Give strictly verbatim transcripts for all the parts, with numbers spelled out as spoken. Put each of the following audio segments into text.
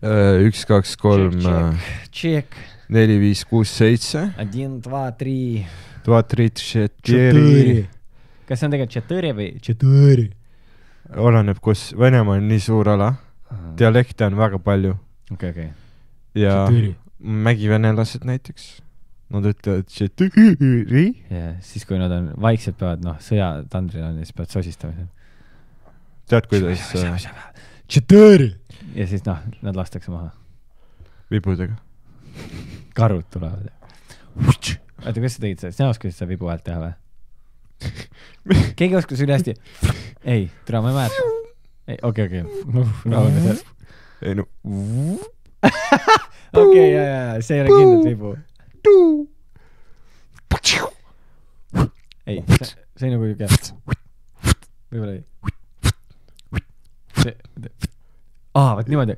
üks, kaks, kolm, neli, viis, kuus, seitse. Один, два, три. Два, три, четыре. Kas see on tegelikult четыре või четыре? Oleneb, kus Venemaa on nii suur ala. Dialekte on väga palju. Okei, okei. Ja mägivenelased näiteks. Nad ütlevad четыре. Ja siis, kui nad on vaikselt peavad, noh, sõja tandril on, siis peavad sosistama. Tead, kuidas... четыре. Ja siis, noh, nad lastakse maha. Vibudega. Karud tulevad. Oota, kuidas sa tegid seda? Sina oskasid seda vibu häält teha või? Keegi oskas üle hästi. Ei, tere, ma ei mäeta. Ei, okei, okei. Rahune seal. Ei, no. Okei, ja, ja, see ei ole kindlalt vibu. Ei, see ei nagu ju käib. Võib-olla ei. See... Aa, vaat niimoodi.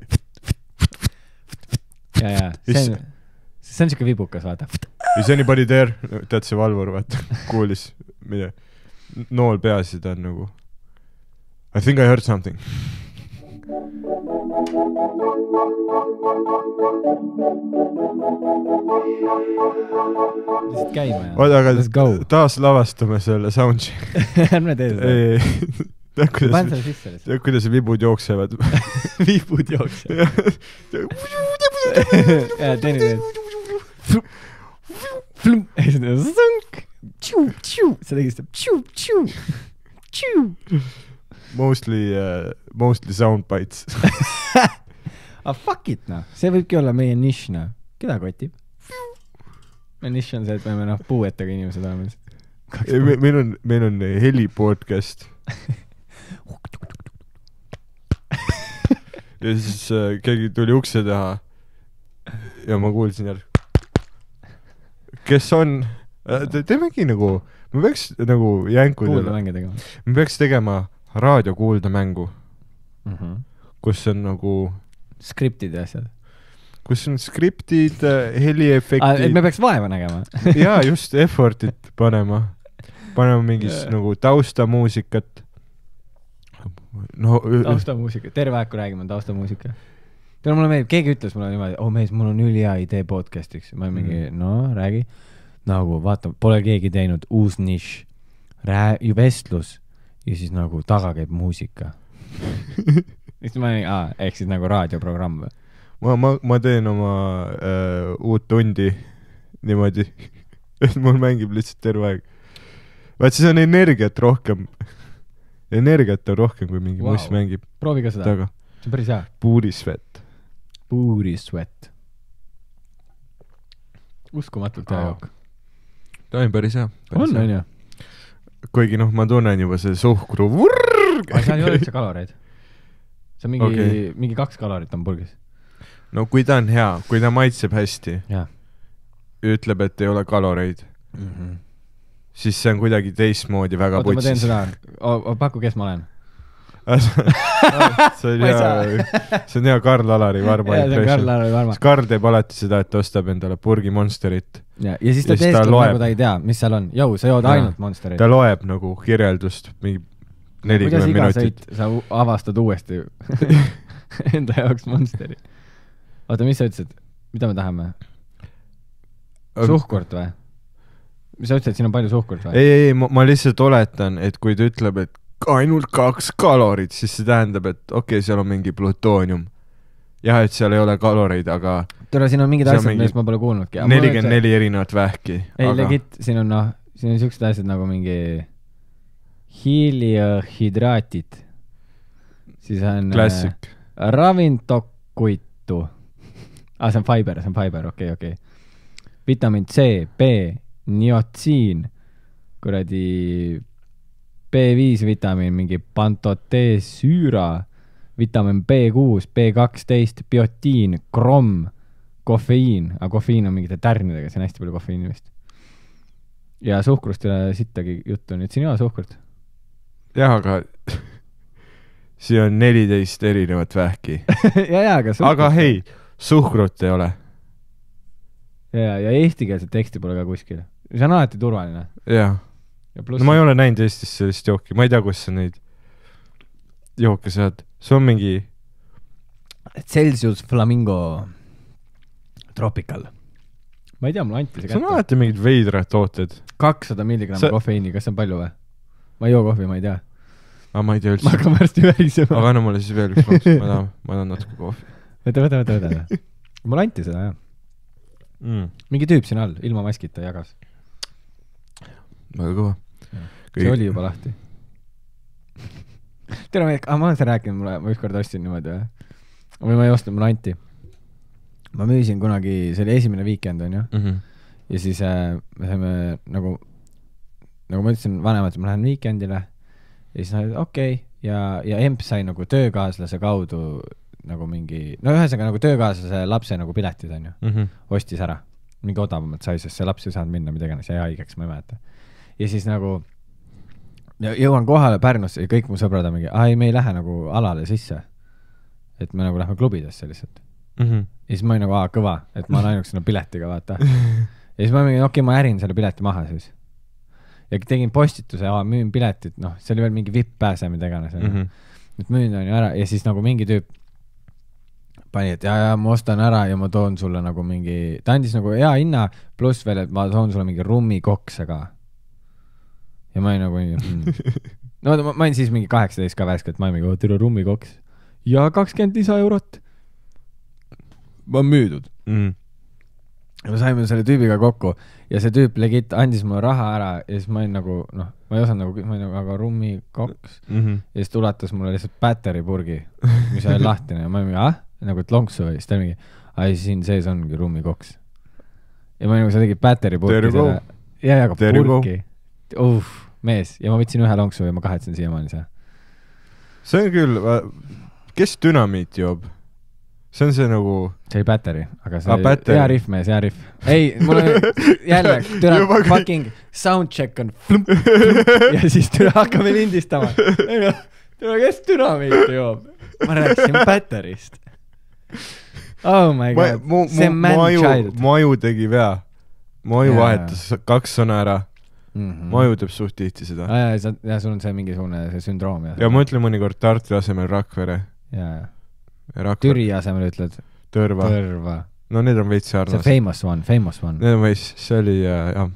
Ja, ja, see on, see on siuke vibukas, vaata. Is anybody there? Tead see valvur, vaata, kuulis, mida nool peas ja ta on nagu I think I heard something. Lihtsalt käima ja. Oota, aga taas lavastame selle sound'i. Ärme tee seda. Ei, Panen selle sisse lihtsalt. Tead, kuidas vibud jooksevad. Vibud jooksevad. Ja, teeni teed. Flum. Ei, see teeb zunk. Tšiu, tšiu. See tegi seda tšiu, tšiu. Tšiu. Mostly, uh, mostly sound bites. Ah, fuck it, noh. See võibki olla meie niš, noh. Keda kotib? Meie niš on see, et me noh puuetega inimesed oleme. Meil on, meil on heli podcast. Ja siis äh, keegi tuli ukse taha ja ma kuulsin jälle kes on äh, te, teemegi nagu me peaks nagu jänkudele me peaks tegema raadiokuuldemängu mm -hmm. kus on nagu skriptid ja asjad kus on skriptid, heliefektid et me peaks vaeva nägema jaa, just effortit panema panema mingis yeah. nagu taustamuusikat no, taustamuusika, terve aeg kui räägime taustamuusika teile mulle meeldib, keegi ütles mulle niimoodi oh mees, mul on ülihea idee podcastiks ma olen mingi, mm. no räägi nagu vaata, pole keegi teinud uus niš Rää- vestlus ja siis nagu taga käib muusika siis ma olin, aa, ehk siis nagu raadioprogramm või? ma, ma, ma teen oma äh, uut tundi niimoodi et mul mängib lihtsalt terve aeg vaat siis on energiat rohkem energiat on rohkem kui mingi wow. muss mängib proovi ka seda, taga. see on päris hea puurisvet puurisvet uskumatult hea jook ta on päris hea päris on, on ju kuigi noh, ma tunnen juba see suhkru vurr aga seal ei ole üldse kaloreid see on mingi, okay. mingi kaks kalorit on purgis no kui ta on hea, kui ta maitseb hästi ja. ütleb, et ei ole kaloreid mm -hmm. siis see on kuidagi teistmoodi väga oota, putsis. Oota, ma teen seda. Paku, kes ma olen? see on hea, see on hea Karl Alari Varma. Ja, see on Karl Alari Varma. Karl teeb alati seda, et ostab endale purgi Monsterit. Ja, ja siis ta teestab nagu ta ei tea, mis seal on. Jou, sa jood ja, ainult Monsterit. Ta loeb nagu kirjeldust mingi nelikümmend minutit. Sa avastad uuesti enda jaoks Monsteri. Oota, mis sa ütlesid? Mida me tahame? Suhkurt või? Mis sa ütlesid, et siin on palju suhkurt või? Ei, ei, ei, ma, ma lihtsalt oletan, et kui ta ütleb, et ainult kaks kalorit, siis see tähendab, et okei, okay, seal on mingi plutoonium. Jah, et seal ei ole kaloreid, aga... Tule, siin on mingid asjad, mingi... millest ma pole kuulnudki. nelikümmend neli see... erinevat vähki. Ei, aga... legit, siin on, noh, siin on siuksed asjad nagu mingi hiiliohidraatid. Siis on... Klassik. Äh, ravintokuitu. Ah, see on fiber, see on fiber, okei, okay, okei. Okay. Vitamin C, B, niotsiin, kuradi B viis vitamiin, mingi pantoteesüüra, vitamin B kuus, B kaksteist, biotiin, kromm, kofeiin, aga kofeiin on mingite tärnidega, see on hästi palju kofeiini vist. Ja suhkrust ei ole sittagi juttu, nüüd siin ei ole suhkrut. Jah, aga siin on neliteist erinevat vähki. ja, ja, aga suhkrut. Aga hei, suhkrut ei ole. Ja, ja eestikeelset teksti pole ka kuskil. See on alati turvaline. Jah. No ma ei ole näinud Eestis sellist jooki. Ma ei tea, kus sa neid jooke saad. See on mingi Celsius Flamingo Tropical. Ma ei tea, mulle anti see kätte. See on alati mingid veidrad tooted. kakssada milligrammi sa... kofeiini, kas see on palju või? Ma ei joo kohvi, ma ei tea. Aga ma ei tea üldse. Ma hakkan varsti värisema. Aga anna mulle siis veel üks loks, ma tahan, ma tahan natuke kohvi. Võta, võta, võta, võta. Mulle anti seda, jah. Mm. Mingi tüüp siin all, ilma maskita jagas. Väga kõva. Kui... See oli juba lahti. Tere, ma, ma olen seda rääkinud, mulle, ma ükskord ostsin niimoodi, või? Või ma ei ostnud, mulle anti. Ma müüsin kunagi, see oli esimene weekend, on ju? Mm-hmm. Ja siis äh, me saime nagu, nagu ma ütlesin vanemad, et ma lähen weekendile. Ja siis nad, okei. Okay. Ja, ja Emp sai nagu töökaaslase kaudu nagu mingi, no ühesega nagu töökaaslase lapse nagu piletid, on ju. Mm-hmm. Ostis ära. Mingi odavamalt sai, sest see laps ei saanud minna midagi, see jäi haigeks, ma ei mäleta. Ja siis nagu jõuan kohale Pärnusse ja kõik mu sõbrad on mingi, ai, me ei lähe nagu alale sisse. Et me nagu lähme klubidesse lihtsalt. Mm-hmm. Ja siis ma olin nagu, aa, kõva, et ma olen ainuks sinna piletiga, vaata. Ja siis ma olin, okei, okay, ma ärin selle pileti maha siis. Ja tegin postituse, aa, müün piletit, noh, see oli veel mingi vipp pääse, mida iganes. Mm-hmm. Et müün on ju ära ja siis nagu mingi tüüp pani, et ja, ja ma ostan ära ja ma toon sulle nagu mingi, ta andis nagu hea hinna, pluss veel, et ma toon sulle mingi rummikokse ka. Ja ma olin nagu mm. no ma, ma olin siis mingi kaheksateist ka värske, et ma olin mingi, türa rummikoks ja kakskümmend lisa eurot. Ma on müüdud. Mm. Ja me saime selle tüübiga kokku ja see tüüp legit andis mulle raha ära ja siis ma olin nagu, noh, ma ei osanud nagu, ma olin nagu, aga rummikoks. Mm-hmm. Ja siis tulatas mulle lihtsalt batteripurgi, mis oli lahtine ja ma olin mingi, ah? Nagu et lonksu või, siis ta mingi, ai, siin sees ongi rummikoks. Ja ma nagu, sa tegid batteripurki selle. Ja, ja, aga purki. Uff, mees. Ja ma võtsin ühe lonksu ja ma kahetsen siiamaani see. See on küll, kes dünamiit joob? See on see nagu... See oli batteri, aga see oli hea riff, mees, hea riff. Ei, mul on jälle, türa fucking soundcheck on flump, flump, ja siis türa hakkame lindistama. Türa, kes dünamiit joob? Ma rääkisin batterist. Oh my god, ma, mu, see man maju, child. Maju tegi vea. Maju yeah. vahetas kaks sõna ära. Mm-hmm. Maju teeb suht tihti seda. Ah, ja, ja sul on see mingisugune see sündroom. Ja, ja ma ütlen mõnikord Tartu asemel Rakvere. Ja, ja. Türi asemel ütled? Tõrva. Tõrva. No need on veits sarnas. See famous one, famous one. Need on veits, see oli, jah.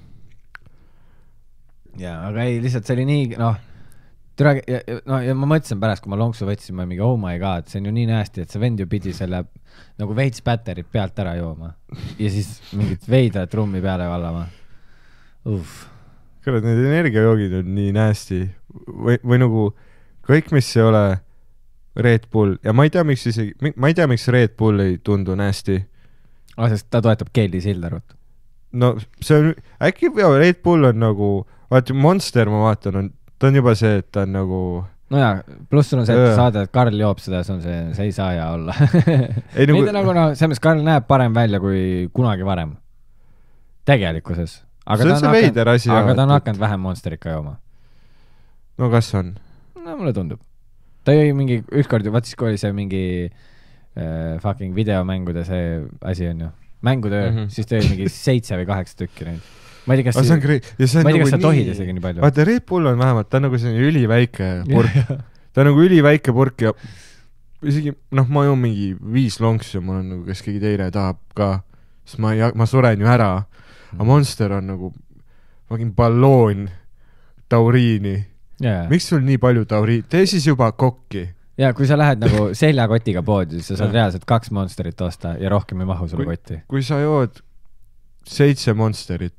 Ja, aga ei, lihtsalt see oli nii, noh, türa, ja, no, ja ma mõtlesin pärast, kui ma lonksu võtsin, ma mingi, oh my god, see on ju nii nästi, et see vend ju pidi selle nagu veits batterit pealt ära jooma. Ja siis mingit veidrat rummi peale vallama. Uff. Kõrvad, need energiajoogid on nii nästi. Või, või nagu kõik, mis ei ole Red Bull, ja ma ei tea, miks isegi, ma ei tea, miks Red Bull ei tundu nästi. Ah, sest ta toetab Kelly Sildarut. No see on, äkki Red Bull on nagu, vaata, Monster, ma vaatan, on ta on juba see, et ta on nagu... No jaa, pluss sul on see, et saada, et Karl joob seda, see on see, see ei saa ja olla. ei nagu... Mitte nagu, no, selles Karl näeb parem välja kui kunagi varem. Tegelikkuses. Aga see on see veider asi. Aga ta on hakanud vähem Monsterit ka jooma. No kas on? No mulle tundub. Ta jõi mingi, ükskord, vaat siis kui oli see mingi äh, fucking videomängude see asi on ju. Mängutöö, mm-hmm. siis ta jõi mingi seitse või kaheksa tükki neid. Ma ei tea, kas, see, ma ei tea, nagu kas sa tohid isegi nii palju. Vaata, Red Bull on vähemalt, ta on nagu selline üliväike purk. Ta on nagu üliväike purk ja isegi, noh, ma joon mingi viis lonks ja mul on nagu, kes keegi teine tahab ka, sest ma, ei, ma suren ju ära. Aga Monster on nagu magin balloon tauriini. Yeah. Miks sul nii palju tauriini? Tee siis juba kokki. Ja kui sa lähed nagu seljakotiga poodi, siis sa saad reaalselt kaks Monsterit osta ja rohkem ei mahu sulle kotti. Kui sa jood seitse Monsterit,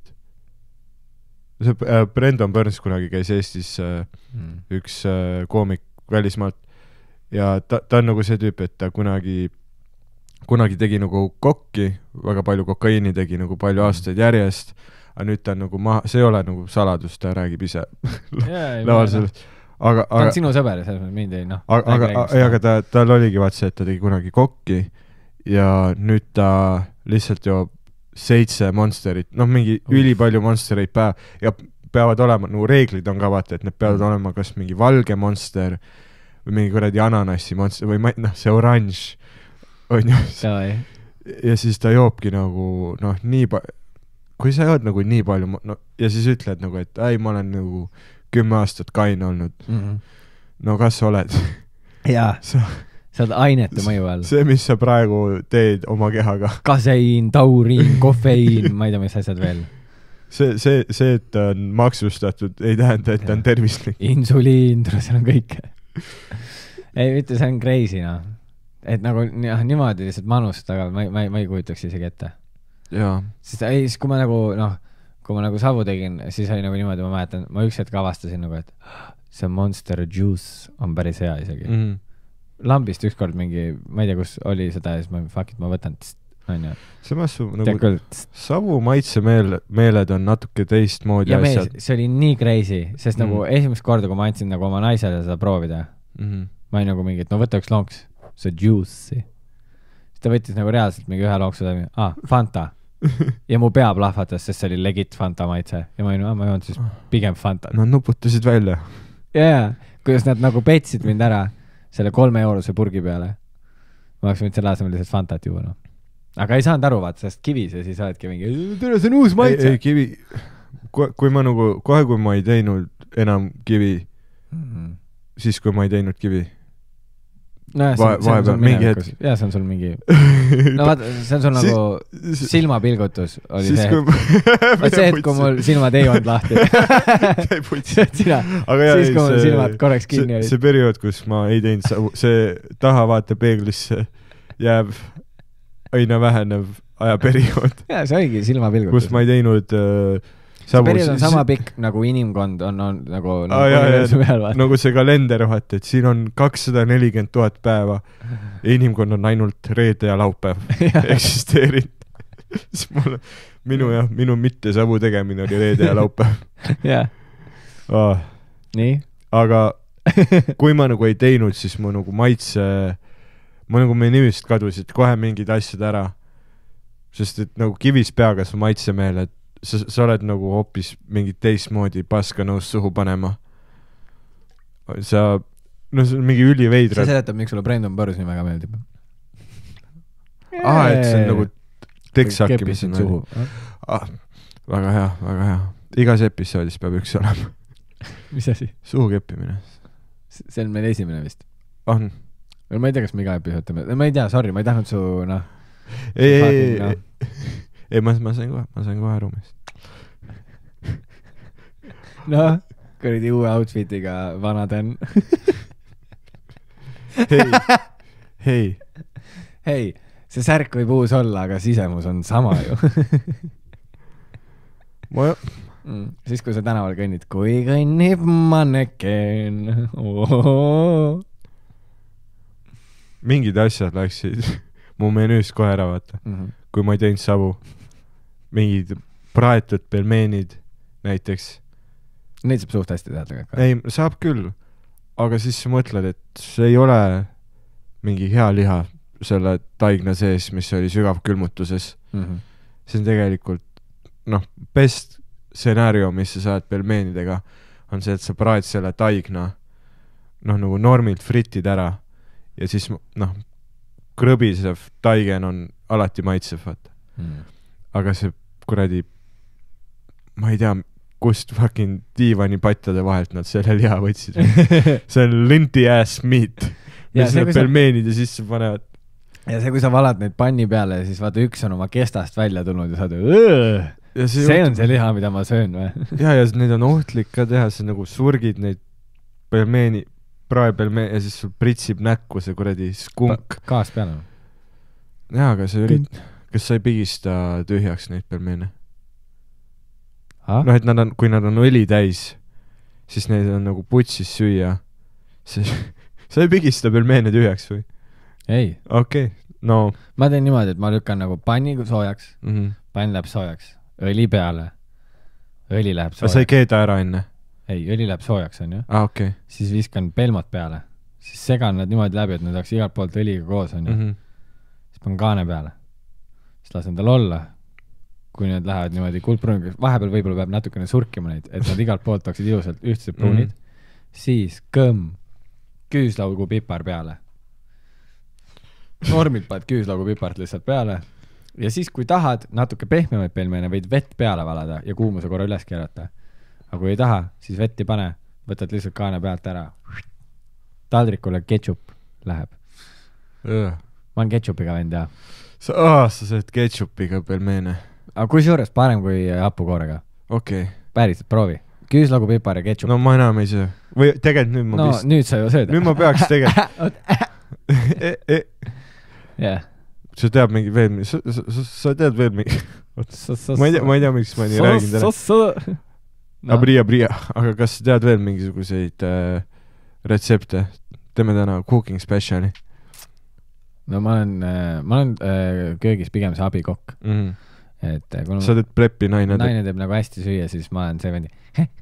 see äh, Brandon Burns kunagi käis Eestis äh, mm. üks äh, koomik välismaalt ja ta, ta on nagu see tüüp, et ta kunagi kunagi tegi nagu kokki, väga palju kokaiini tegi nagu palju aastaid järjest, aga nüüd ta on nagu maha, see ei ole nagu saladus, ta räägib ise yeah, laval sellest. Aga, ta on aga, sinu sõber, selles mõttes mind ei, noh. Aga, aga, aga ta, tal oligi vaat see, et ta tegi kunagi kokki ja nüüd ta lihtsalt joob seitse Monsterit, noh mingi uh. ülipalju Monstereid päev ja peavad olema, nagu reeglid on ka vaata, et need peavad mm. olema kas mingi valge Monster või mingi kuradi ananassi Monster või ma, noh, see oranž on ju. Ja siis ta joobki nagu, noh, nii pa-, kui sa jood nagu nii palju, no, ja siis ütled nagu, et ei, ma olen nagu kümme aastat kain olnud. Mm-hmm. No kas sa oled? Jaa. Sa, sa oled ainetu mõju all. see, mis sa praegu teed oma kehaga. Kaseiin, tauriin, kofeiin, ma ei tea, mis asjad veel. see, see, see, et ta on maksustatud, ei tähenda, et ta on tervislik. Insuliin, seal on kõike. ei, mitte, see on crazy, noh. Et nagu jah, niimoodi lihtsalt manust, aga ma, ma, ma ei kujutaks isegi ette. Jaa. Sest ei, siis kui ma nagu, noh, kui ma nagu savu tegin, siis oli nagu niimoodi, ma mäletan, ma üks hetk avastasin nagu, et see Monster Juice on päris hea isegi. Mm. Lambist ükskord mingi, ma ei tea, kus oli seda ja siis ma, fuck it, ma võtan, on ju. Samas su, nagu, savu maitse meel, meeled on natuke teistmoodi ja asjad. Mees, see oli nii crazy, sest mm. nagu esimest korda, kui ma andsin nagu oma naisele seda proovida, mm. ma olin nagu mingi, et no võta üks lonks, see juice'i. Siis ta võttis nagu reaalselt mingi ühe lonksu ta mingi, ah, Fanta. ja mu pea plahvatas, sest see oli legit Fanta maitse. Ja ma olin, ah, ma joon siis pigem Fanta. Nad nuputasid välja. jaa, kuidas nad nagu petsid mind ära selle kolme eurose purgi peale. Ma oleks võinud selle asemel lihtsalt Fantat juua, no. Aga ei saanud aru, vaata, sest kivis ja siis oledki mingi, tere, see on uus maitse. Ei, ei kivi, kui, kui ma nagu, kohe kui ma ei teinud enam kivi, mm-hmm. siis kui ma ei teinud kivi, no jah, see, see on sul minevikus. Jah, see on sul mingi... No vaata, see on sul nagu siis, silmapilgutus oli siis, see. Vaat see, et kui mul silmad ei olnud lahti. Sina, aga siis kui mul see, silmad korraks kinni see, olid. See periood, kus ma ei teinud, see taha vaata peeglisse jääb aina vähenev ajaperiood. Jaa, see oligi silmapilgutus. Kus ma ei teinud... Uh, see periood on sama pikk nagu inimkond on, on nagu, nagu, ah, jah, jah, nagu see kalender vaata, et siin on kakssada nelikümmend tuhat päeva ja inimkond on ainult reede ja laupäev eksisteerinud. Siis mul, minu jah, minu mitte savu tegemine oli reede ja laupäev. jah. Ah. Nii? Aga kui ma nagu ei teinud, siis mu nagu maitse, ma nagu meie nimist kadusid kohe mingid asjad ära. Sest et nagu kivis peaga su maitse meel, et Sa, sa oled nagu hoopis mingit teistmoodi paska nõus suhu panema. Sa, no see on mingi üliveidra. See seletab, miks sulle Brandon Burrs nii väga meeldib. Ah, et see on nagu tekshakkimised. Ah, väga hea, väga hea. Igas episoodis peab üks olema. Mis asi? Suhu keppimine. See on meil esimene vist. On. Ma ei tea, kas me iga episood teeme. Ma ei tea, sorry, ma ei tahtnud su, noh. Ei, ei, ei. Ei, ma, ma sain kohe, ma sain kohe aru, mis. noh, kuradi uue outfitiga vana tän. hei, hei. Hei, see särk võib uus olla, aga sisemus on sama ju. ma... Mm, siis, kui sa tänaval kõnnid, kui kõnnib manneken. Oh. Mingid asjad läksid mu menüüs kohe ära, vaata. Mm-hmm. Kui ma ei teinud savu. Mingid praetud pelmeenid näiteks. Neid saab suht hästi teha tegelikult. Ei, saab küll. Aga siis sa mõtled, et see ei ole mingi hea liha selle taigna sees, mis oli sügav külmutuses. Mm-hmm. See on tegelikult, noh, best stsenaarium, mis sa saad pelmeenidega, on see, et sa praed selle taigna noh, nagu normilt fritid ära ja siis, noh, krõbisev taigen on alati maitsev, vaata. Mm. Aga see kuradi, ma ei tea, kust fucking diivani pattade vahelt nad selle liha võtsid. see on linti ass meat, mis need pelmeenid ja sisse panevad. Ja see, kui sa valad neid panni peale, siis vaata üks on oma kestast välja tulnud ja saad õõ, see, see on see liha, mida ma söön või? ja, ja neid on ohtlik ka teha, see nagu surgid neid pelmeeni, praepelmeen ja siis sul pritsib näkku see kuradi skunk. Pa, kaas peale. Jaa, aga see ürit... Kas sa ei pigista tühjaks neid pelmeene? Ha? Noh, et nad on, kui nad on õli täis, siis neid on nagu putsis süüa. See, sa ei pigista pelmeene tühjaks või? Ei. Okei, okay. No. Ma teen niimoodi, et ma lükkan nagu panni soojaks, mm-hmm. pann läheb soojaks, õli peale, õli läheb soojaks. Sa ei keeda ära enne? Ei, õli läheb soojaks, on ju. Ah, okei. Okay. Siis viskan pelmad peale, siis segan nad niimoodi läbi, et nad oleks igalt poolt õliga koos, on ju. Mm-hmm. Siis panen kaane peale. Siis lasen tal olla, kui need lähevad niimoodi kuldpruuniga, vahepeal võib-olla peab natukene surkima neid, et nad igalt poolt oleksid ilusalt ühtsed pruunid, mm-hmm. siis kõmm, küüslaugu pipar peale. Normilt paned küüslaugu pipart lihtsalt peale ja siis, kui tahad natuke pehmemaid pelmeene, võid vett peale valada ja kuumuse korra üles keerata. Aga kui ei taha, siis vett ei pane, võtad lihtsalt kaane pealt ära. Taldrikule ketšup läheb. ma olen ketšupiga vend, jah. sa, aa, sa sööd ketšupiga pelmeene. aga kui suures parem kui hapukoorega? okei okay.. päriselt, proovi. küüslagu, pipar ja ketšup. no ma enam ei söö. või tegelikult nüüd ma no vist... nüüd sa ju sööd. nüüd ma peaks tegelikult e, e... yeah. sa tead mingi veel, sa, sa, sa, sa tead veel mingi ma ei tea, ma ei tea, miks ma nii räägin täna. No. Abria, Abria, aga kas sa tead veel mingisuguseid äh, retsepte? Teeme täna cooking speciali. No ma olen, äh, ma olen äh, köögis pigem see abikokk. Mm -hmm. Et, äh, sa teed preppi, naine teeb. Naine teeb nagu hästi süüa, siis ma olen see vendi.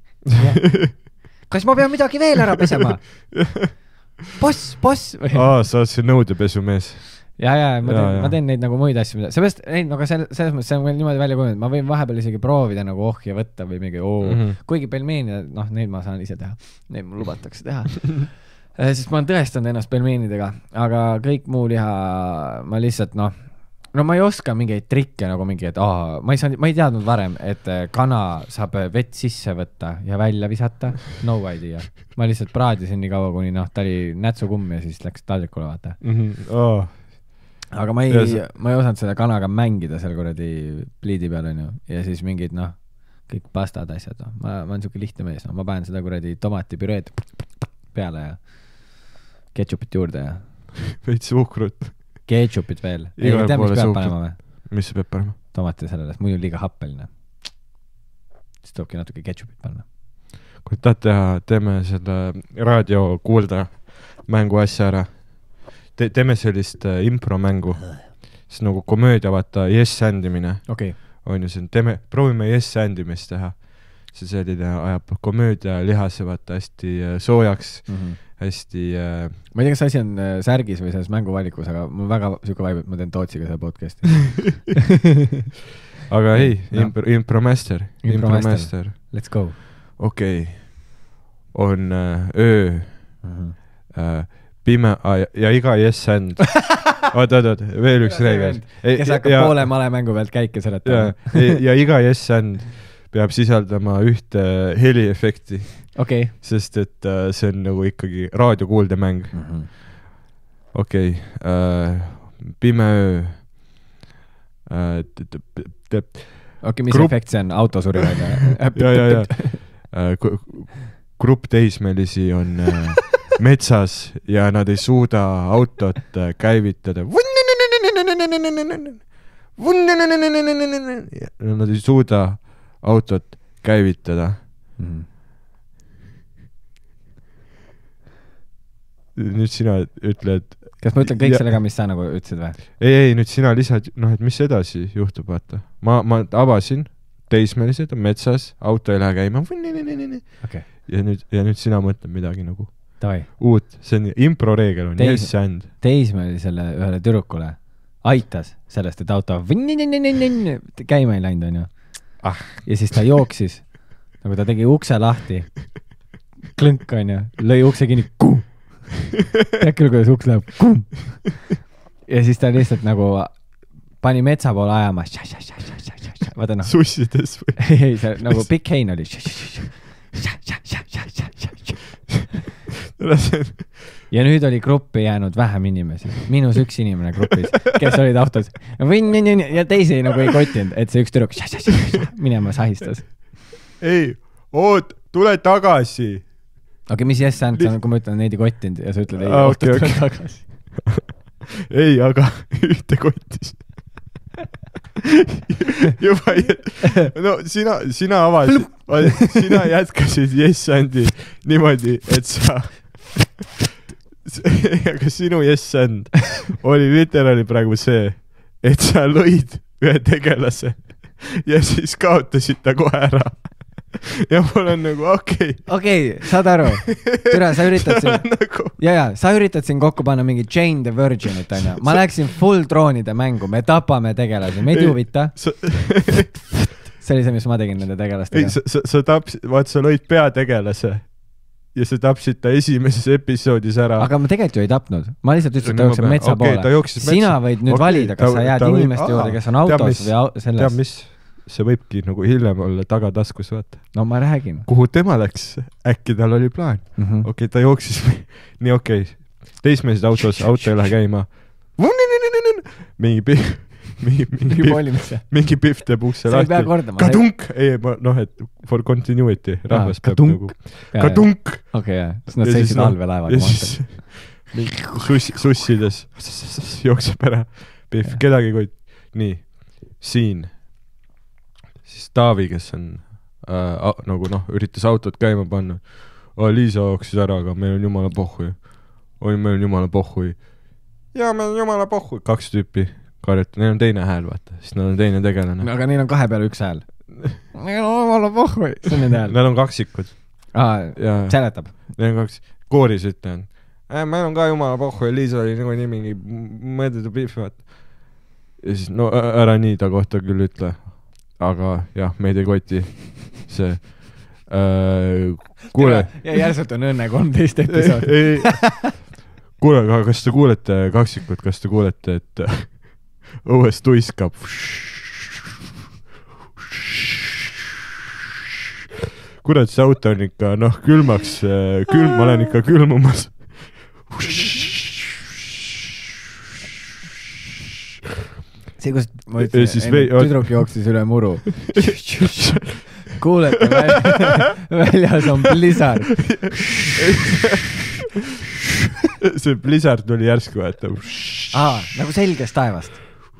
Kas ma pean midagi veel ära pesema? Boss, boss! Aa, sa oled see nõudepesumees. Ja, ja, ma teen, ja, ma teen neid nagu muid asju, seepärast, ei, no aga selles mõttes see on veel niimoodi välja kujunud, ma võin vahepeal isegi proovida nagu ohja võtta või mingi oo, mm -hmm. kuigi pelmeeni, noh, neid ma saan ise teha, neid mul lubatakse teha, sest ma olen tõestanud ennast pelmeenidega, aga kõik muu liha, ma lihtsalt, noh, no ma ei oska mingeid trikke nagu mingi, et aa, ma ei saanud, ma ei teadnud varem, et kana saab vett sisse võtta ja välja visata, no idea. Ma lihtsalt praadisin nii kaua, kuni noh, ta oli nätsukumm ja siis läks taldrikule, vaata. Mm -hmm. oh. aga ma ei, ma ei osanud seda kanaga mängida seal kuradi pliidi peal, on ju, ja siis mingid, noh, kõik pastad asjad, no. ma, ma olen siuke lihtne mees, no. ma panen seda kuradi tomatipüreed peale ja ketšupit juurde ja veits suhkrut. Ketšupit veel. ei, tea, mis peab panema või? mis see peab panema? Tomati sellele, muidu liiga happeline. siis tulebki natuke ketšupit panna. kui tahad teha, teeme selle raadio kuulda mängu asja ära. Te, teeme sellist äh, impromängu. See nagu komöödia, vaata, yes-sändimine. Okay. On ju see, teeme, proovime yes-sändimist teha. See selline ajab komöödia lihase, vaata, hästi äh, soojaks, mm -hmm. hästi... Äh... ma ei tea, kas asi on äh, särgis või selles mänguvalikus, aga mul väga siuke vaib, et ma teen Tootsiga seda podcasti. aga ei, no. impro, impromaster. Impromaster. Let's go. Okei. Okay. On äh, öö. Mm -hmm. äh, pime ah, ja, ja iga yes-sänd. oot, oot, oot, veel üks reegel. kes hakkab ja, poole male mängu pealt käike seletama. Ja, ja iga yes-sänd peab sisaldama ühte heliefekti. Okei. Okay. Sest et uh, see on nagu ikkagi raadiokuuldemäng. Mm -hmm. Okei. Okay, uh, pime öö. Uh, okei, mis grupp... efekt see on? Autosuri välja? ja, ja, ja. Uh, grupp teismelisi on... Uh, metsas ja nad ei suuda autot käivitada. Nad ei suuda autot käivitada. Mm. Nüüd sina ütled... Kas ma ütlen kõik ja... sellega, mis sa nagu ütlesid või? Ei, ei, nüüd sina lisad, noh, et mis edasi juhtub, vaata. Ma, ma avasin, teismelised on metsas, auto ei lähe käima. Okay. Ja nüüd, ja nüüd sina mõtled midagi nagu Tavai. uut, see on improreegel on Teis, yes-sänd. Teismelisele ühele tüdrukule aitas sellest, et auto käima ei läinud, on ju. Ah. Ja siis ta jooksis, nagu ta tegi ukse lahti, klõnk, on ju, lõi ukse kinni, kuum. Tead küll, kuidas uks läheb, kuum. Ja siis ta lihtsalt nagu pani metsa poole ajama. Vaata noh. Sussides või? Ei, ei, see nagu pikk hein oli. Ja nüüd oli gruppi jäänud vähem inimesi. Minus üks inimene grupis, kes olid autos. Ja teisi nagu ei kotinud, et see üks tüdruk minema sahistas. Ei, oot, tule tagasi. Okei, mis yes sänd sa, kui ma ütlen, neid ei kotinud ja sa ütled, ei, ah, oot, okay, tule okay. tagasi. Ei, aga ühte kotis. Juba, no sina, sina avasid, sina jätkasid yes-sändi niimoodi, et sa, aga sinu yes-sänd oli literaali praegu see, et sa lõid ühe tegelase ja siis kaotasid ta kohe ära. Ja mul on nagu okei. Okay. Okei, okay, saad aru. Türa, sa üritad siin... Nagu... Ja, ja, sa üritad siin kokku panna mingi Jane the Virginit, on ju. Ma läksin full troonide mängu, me tapame tegelasi, meid huvita. Sa... see oli see, mis ma tegin nende tegelastega. Ei, sa, sa, sa tapsid, vaat sa lõid peategelase ja sa tapsid ta esimeses episoodis ära. Aga ma tegelikult ju ei tapnud. Ma lihtsalt ütlesin, et ta jookseb metsa okay, poole. Sina võid nüüd okay, valida, kas ta, sa jääd inimeste juurde, kes on autos või au, selles. Teab, mis... see võibki nagu hiljem olla tagataskus, vaata. No ma räägin. Kuhu tema läks? Äkki tal oli plaan. Mm -hmm. Okei, okay, ta jooksis. Nii okei. Okay. Teismelised autos, auto ei lähe käima. mingi pihv, mingi, mingi pihv, mingi pihv teeb ukse lahti. Kadunk! Ei, noh, et for continuity, rahvas peab nagu kadunk! Okei, jah, siis nad seisid allveelaevaga maantel. Suss, sussides jookseb ära pihv, kedagi kui nii, siin siis Taavi, kes on äh, nagu noh, üritas autot käima panna. Liisa jooksis ära, aga meil on jumala pohhui. Oi, meil on jumala pohhui. Ja meil on jumala pohhui. Kaks tüüpi karjata. Neil on teine hääl, vaata. Siis neil on teine tegelane. No, aga neil on kahe peale üks hääl. Neil on jumala pohhui. See on nende hääl. Neil on kaksikud. Aa, seletab. Neil on kaks. Kooris ütlen. Äh, meil on ka jumala pohhui. Liisa oli nagu nii mingi mõedetu pihv, vaata. Ja siis, no ära nii ta kohta küll ütle. Aga jah, meid ei koti see äh, kuule ja järsult on õnne kolmteist episood. Kuule, aga kas te kuulete kaksikut, kas te kuulete, et õues tuiskab kurat, see auto on ikka noh, külmaks külm, ma olen ikka külmumas see, kus ma ütlesin, tüdruk jooksis üle muru. Kuulete, väljas on blizzard. See blizzard tuli järsku, vaata. Aa, nagu selgest taevast.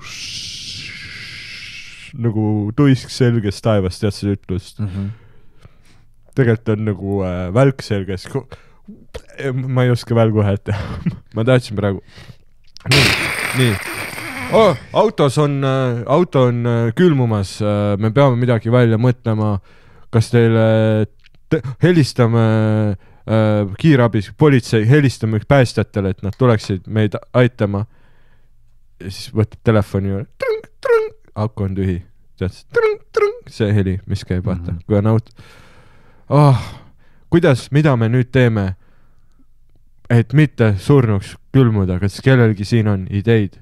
Nagu tuisk selgest taevast, tead see ütlust. Mm -hmm. Tegelikult on nagu äh, välk selgest. Ma ei oska välgu häält teha. Ma tahtsin praegu. Nii, nii. Oh, autos on, äh, auto on äh, külmumas, äh, me peame midagi välja mõtlema, kas teile te helistame äh, kiirabis, politsei, helistame päästjatele, et nad tuleksid meid aitama ja siis võtab telefoni ja trõng, trõng, aku on tühi, tead, trõng, trõng, see heli, mis käib, vaata, mm -hmm. kui on auto. Oh, kuidas, mida me nüüd teeme, et mitte surnuks külmuda, kas kellelgi siin on ideid?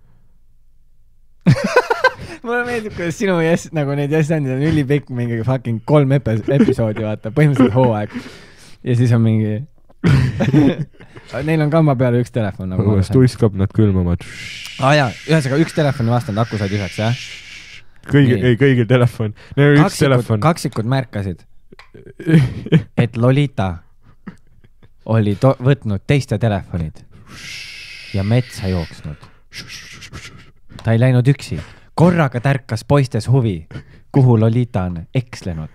Mulle meeldib, kuidas sinu yes, nagu need yes-andid on ülipikk mingi fucking kolm epi episoodi, vaata, põhimõtteliselt hooaeg. Ja siis on mingi neil on kamba peale üks telefon nagu Õues tuiskab nad külmavad. Aa ah, jaa, ühesõnaga üks telefoni vastanud, aku said üheks, jah? Kõigi, ei, kõigil telefon. Neil on üks telefon. Kaksikud märkasid, et Lolita oli võtnud teiste telefonid ja metsa jooksnud. Ta ei läinud üksi. Korraga tärkas poistes huvi, kuhu Lolita on ekslenud.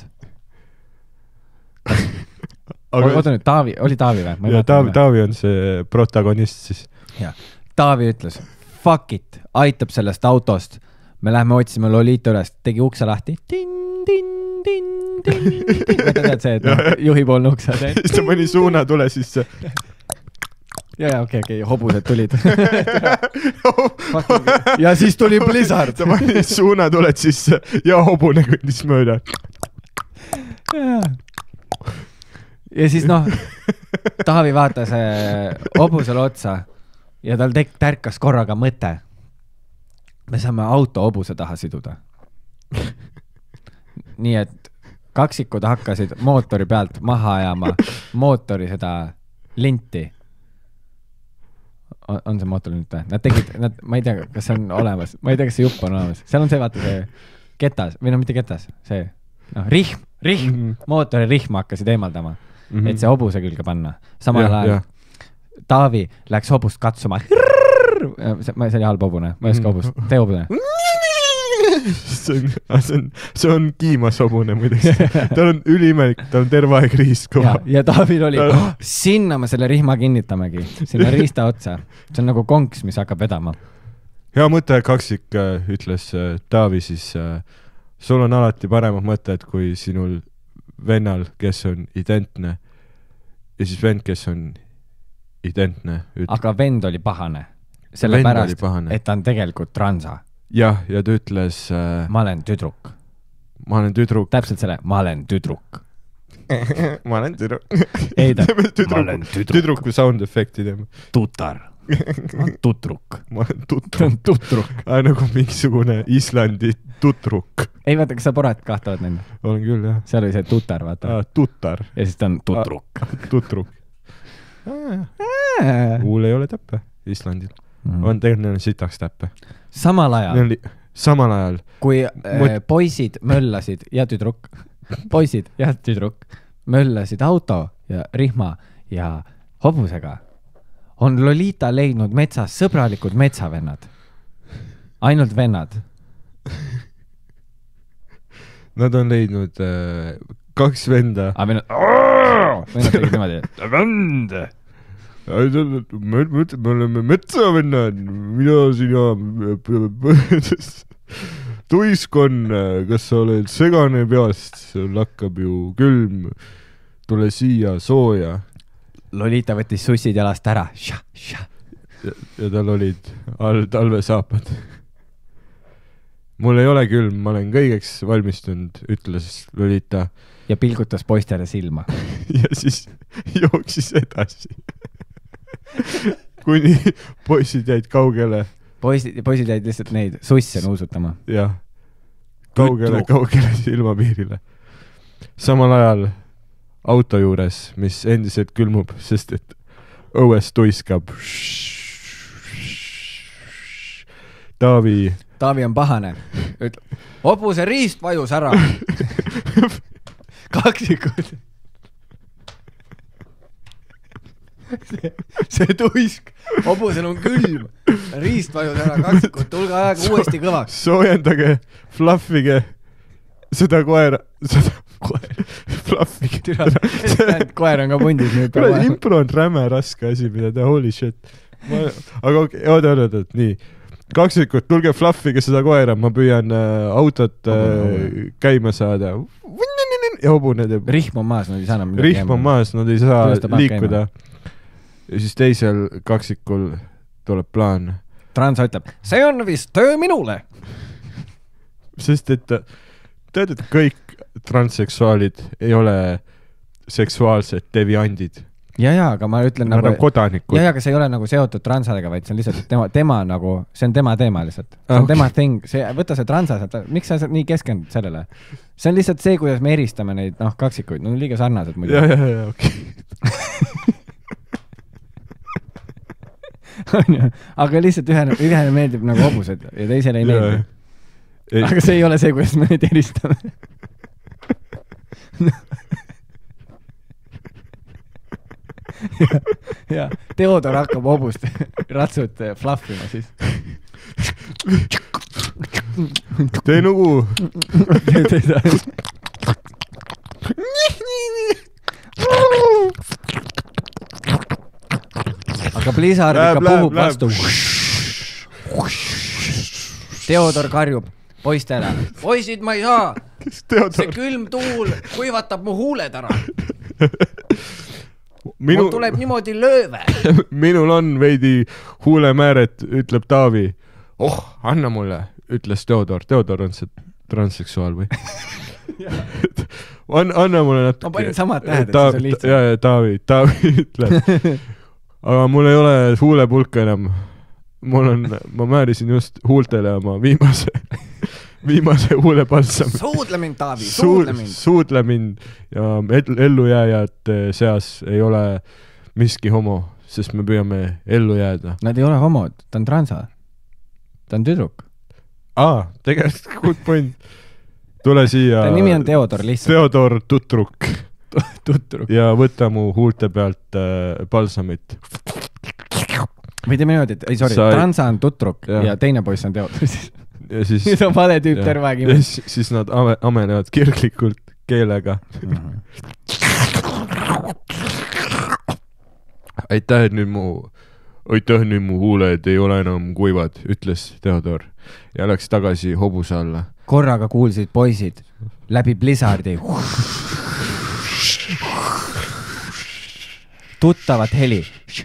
Oota nüüd, Taavi, oli Taavi või? Ja, Taavi, Taavi on see protagonist siis. Ja. Taavi ütles, fuck it, aitab sellest autost. Me lähme otsime Lolita üles, tegi ukse lahti. Tin, tin, tin, tin, tin. Võta tead see, et no, juhi poolne ukse. Siis ta mõni suuna tule sisse. Ja, ja, okei, okay, okei, okay. Hobused tulid. Ja siis tuli blizzard. Ta mõni suuna tuled sisse ja hobune kõndis mööda. Ja. Ja siis noh, Taavi vaatas hobusele otsa ja tal tek- tärkas korraga mõte. Me saame auto hobuse taha siduda. Nii et kaksikud hakkasid mootori pealt maha ajama mootori seda linti. On, on see mootor lint või? Nad tegid, nad, ma ei tea, kas see on olemas. Ma ei tea, kas see jupp on olemas. Seal on see, vaata see ketas, või no mitte ketas, see noh, rihm, rihm, mm -hmm. mootori rihma hakkasid eemaldama. Mm -hmm. Et see hobuse külge panna. Samal ajal ja. Taavi läks hobust katsuma. See, see oli halb hobune. Ma ei oska hobust. Tee hobune. See on, see on, see on kiimas hobune muideks. Ta on ülimelik, ta on terve aeg riist kõva. Ja, ja Taavil oli, oh, sinna me selle rihma kinnitamegi. Sinna riista otsa. See on nagu konks, mis hakkab vedama. Hea mõte, kaksik äh, ütles äh, Taavi siis, äh, sul on alati paremad mõtted kui sinul vennal, kes on identne. Ja siis vend, kes on identne. Üt... Aga vend oli pahane. Sellepärast, et ta on tegelikult transa. Jah, ja ta ütles... Äh, ma olen tüdruk. Ma olen tüdruk. Täpselt selle, ma olen tüdruk. ma olen tüdruk. Ei ta, ma olen tüdruk. Tüdruku sound efekti teeme. Tutar. Ma olen tutruk. Ma olen tutruk. tutruk. Ah, nagu mingisugune Islandi tutruk. Ei vaata, kas sa porat kahtavad nende? Olen küll, jah. Seal oli see tutar, vaata. Ah, tutar. Ja siis ta on tutruk. Ah, tutruk. Ah, kuul ei ole täppe Islandil. mm. on tegelikult sitaks täppe. Samal ajal. Samal ajal. Kui Mut... poisid möllasid ja tüdruk, poisid ja tüdruk möllasid auto ja rihma ja hobusega, on Lolita leidnud metsas sõbralikud metsavennad. Ainult vennad. Nad on leidnud äh, kaks venda. Ah, vennad, vennad tegid niimoodi. Vend! Me, me, me oleme metsavennad. Mina sina tuisk on, kas sa oled segane peast? Sul hakkab ju külm. Tule siia sooja. Lolita võttis sussid jalast ära. Ša, ša. Ja, ja tal olid all talvesaapad. Mul ei ole külm, ma olen kõigeks valmistunud, ütles Lolita. Ja pilgutas poistele silma. Ja siis jooksis edasi. Kuni poisid jäid kaugele. Poisid, poisid jäid lihtsalt neid susse nuusutama. Jah. Kaugele, kaugele silmapiirile. Samal ajal auto juures, mis endiselt külmub, sest et õues tuiskab. Taavi... Taavi on pahane. Ütleb, hobuse riist vajus ära. Kaksikud. See, see tuisk. Hobusel on külm. Riist vajus ära. Kaksikud, tulge ajaga uuesti kõvaks. Soojendage, fluffige seda koera. Seda koera. Fluffige. Türa, koer on ka pundis. Impro on räme raske asi, mida ta holy shit. Ma, aga okei, okay, oota, oota, oota, nii. Kaksikud, tulge fluffige seda koera, ma püüan äh, autot äh, käima saada. Ja hobune teeb. Rihm on maas, nad ei saa enam midagi. Rihm on maas, nad ei saa liikuda. Ja siis teisel kaksikul tuleb plaan. Transa ütleb, see on vist töö minule. Sest et tead, et kõik transseksuaalid ei ole seksuaalsed deviandid. Ja, ja, aga ma ütlen nad nagu... kodanikud. Ja, ja, aga see ei ole nagu seotud transadega, vaid see on lihtsalt tema, tema nagu, see on tema teema lihtsalt. See on okay. Tema thing. See, võta see transa, miks sa nii keskendud sellele? See on lihtsalt see, kuidas me eristame neid, noh, kaksikuid. No liiga sarnased muidu. Ja, ja, ja, okei. Okay. Aga lihtsalt ühene, ühene meeldib nagu hobused ja teisele ei meeldi. Ei. Aga see ei ole see, kuidas me neid eristame. ja, ja Theodor hakkab hobust ratsut fluffima siis. Tee nugu. Aga Blizzard ikka puhub vastu. Theodor karjub poistele. Poisid, ma ei saa. See külm tuul kuivatab mu huuled ära. Minu... Mul tuleb niimoodi lööve. Minul on veidi huulemääret, ütleb Taavi. Oh, anna mulle, ütles Theodor. Theodor on see transseksuaal või? An, anna mulle natuke. Ma panin samad tähed, et Taavi, see on lihtsalt. Ja, ja, Taavi, Taavi ütleb. Aga mul ei ole huulepulka enam. Mul on, ma määrisin just huultele oma viimase, viimase huulepalsami. Suudle mind, Taavi, suudle mind. Suudle mind ja ellujääjate seas ei ole miski homo, sest me püüame ellu jääda. Nad ei ole homod, ta on transa. Ta on tüdruk. Aa, tegelikult good point. Tule siia. Ta nimi on Theodor lihtsalt. Theodor tutruk. Tutruk. Ja võta mu huulte pealt äh, palsamit. Või teeme niimoodi, et ei, sorry, Sa... transa on tutruk ja. Ja teine poiss on Theodor. Ja siis... See on vale tüüp terve aeg. Ja siis, siis nad ame, amenevad kirglikult keelega. Mm-hmm. Aitäh, nüüd mu... Aitäh, nüüd mu huuled ei ole enam kuivad, ütles Theodor. Ja läks tagasi hobuse alla. Korraga kuulsid poisid läbi Blizzardi. Tuttavat heli.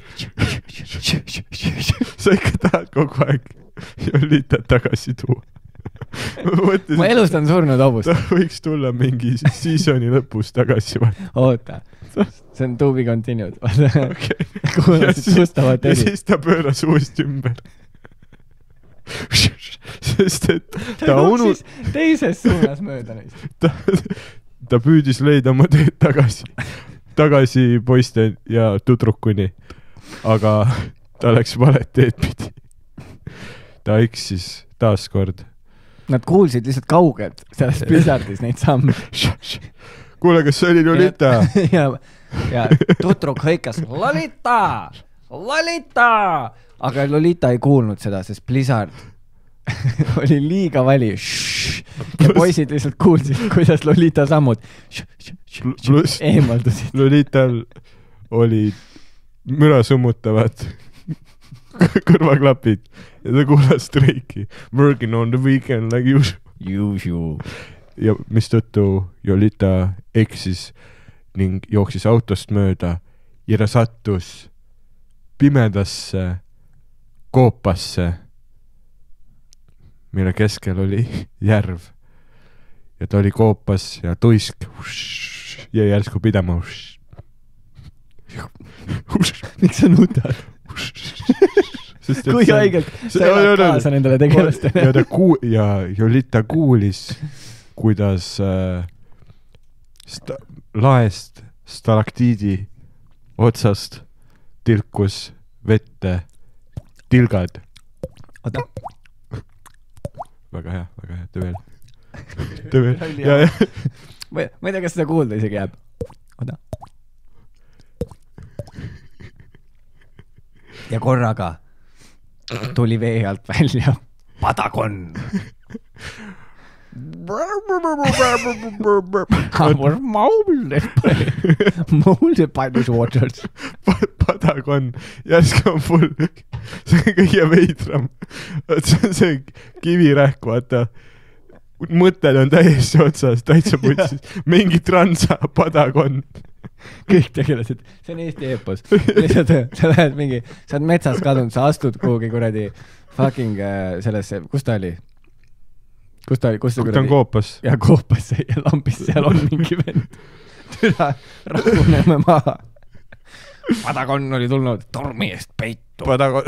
Sa ikka tahad kogu aeg Jolita tagasi tuua. Ma elust on surnud hobust. Ta võiks tulla mingi seasoni lõpus tagasi. Oota, see on to be continued. Okay. Kuulasid tuttavat heli. Ja siis ta pööras uuesti ümber. Sest et ta, ta unu... teises suunas mööda neist. Ta, ta püüdis leida oma teed tagasi. Tagasi poiste ja tudrukuni. Aga ta läks valet teed pidi. ta eksis taaskord. Nad kuulsid lihtsalt kaugelt selles Blizzardis neid samme. Kuule, kas see oli Lolita? ja, ja tutruk hõikas Lolita, Lolita, aga Lolita ei kuulnud seda, sest Blizzard oli liiga vali. Ja poisid lihtsalt kuulsid, kuidas Lolita sammud Plus, eemaldusid. Lolital oli müra summutavad kõrvaklapid ja ta kuulas Drake'i Working on the weekend like usual. Usual. Ja mis tõttu Lolita eksis ning jooksis autost mööda ja ta sattus pimedasse koopasse, mille keskel oli järv. Ja ta oli koopas ja tuisk ja järsku pidama. Miks sa nutad? Kui haigelt sa elad kaasa nendele tegelastele. Ja, ta kuu- ja Lolita kuulis, kuidas äh, sta- laest stalaktiidi otsast tilkus vette tilgad. Oota. Väga hea, väga hea, tee veel. Tee veel. Ja, ja. Ma, ma ei tea, kas seda kuulda isegi jääb. Oota. Ja korraga tuli vee alt välja Patagon. Our molded molded by these waters. Patagon järsku on full. See on kõige veidram. See on see kivirähk, vaata. Mõtted on täiesti otsas, täitsa putsis. Mingi transa Patagon. Kõik tegelased. See on Eesti eepos. Lihtsalt sa lähed mingi, sa oled metsas kadunud, sa astud kuhugi kuradi fucking sellesse, kus ta oli? Kus ta oli? Kus ta kuradi? Ta on koopas. Ja koopas ja lambis seal on mingi vend. Türa, rahuneme maha. Patagon oli tulnud tormi eest peitu. Patagon.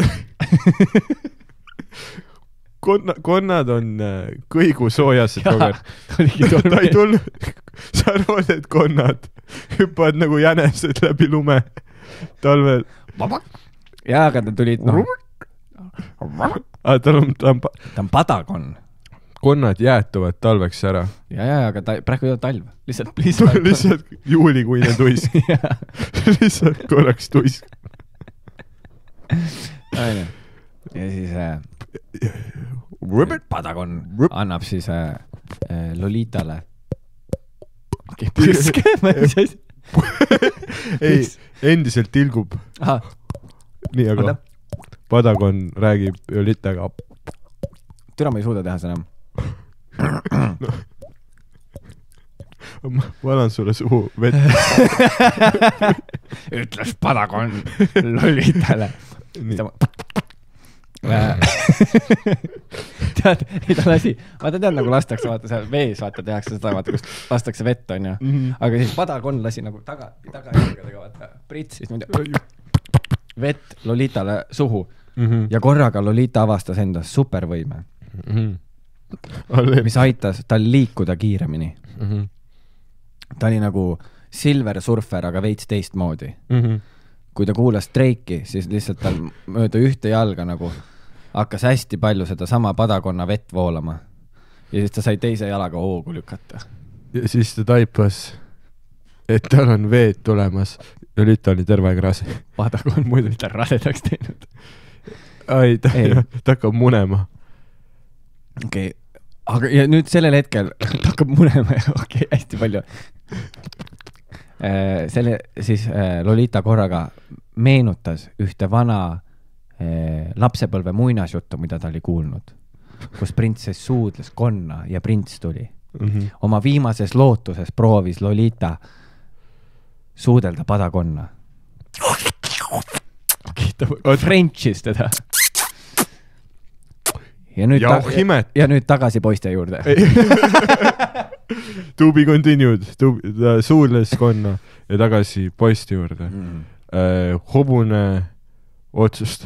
Konna, konnad on kõigu soojased kogenud. Ta oligi tormi. Ta ei tulnud. Sa arvad, et konnad hüppavad nagu jänesed läbi lume talvel. Ja, aga ta tulid no. Ah, ta on, ta on, ta on Patagon. Konnad jäätuvad talveks ära. Ja, ja, aga ta, praegu ei ole talv. Lihtsalt, lihtsalt, lihtsalt juulikuine tuisk. Lihtsalt korraks tuisk. Ja siis äh, Patagon annab siis äh, äh, Lolitale okay, põske, ma ei tea. Ei, endiselt tilgub. Aha. Nii, aga Patagon räägib Lolitaga. Türa ma ei suuda teha seda. No. Ma valan sulle suhu vett. Ütles Patagon Lolitale. Tead, ei ta lasi, vaata tead nagu lastakse, vaata seal vees, vaata tehakse seda, vaata kus lastakse vett, on ju. Mm -hmm. Aga siis Patagon lasi nagu taga, taga jälgadega, vaata, pritsis vett Lolitale suhu mm -hmm. ja korraga Lolita avastas endas supervõime, mm -hmm. mis aitas tal liikuda kiiremini. Mm -hmm. Ta oli nagu Silver Surfer, aga veits teistmoodi. Mm -hmm. Kui ta kuulas Drake'i, siis lihtsalt tal mööda ühte jalga nagu hakkas hästi palju seda sama Patagonna vett voolama. Ja siis ta sai teise jalaga hoogu lükata. Ja siis ta taipas, et tal on veed tulemas. Ja nüüd ta oli terve kraasi. Patagon muidu ta rasedaks teinud. Ai, ta, ta hakkab munema. Okei, okay. Aga ja nüüd sellel hetkel ta hakkab munema ja okei, okay, hästi palju. Selle siis Lolita korraga meenutas ühte vana lapsepõlve muinasjuttu, mida ta oli kuulnud, kus printsess suudles konna ja prints tuli. Mm-hmm. Oma viimases lootuses proovis Lolita suudelda Patagonna. Okay, ta Frenchis teda. Ja nüüd, ta, ja, ja nüüd tagasi poiste juurde. To be continued. To, ta suudles konna ja tagasi poiste juurde. Mm. Uh, hobune otsust.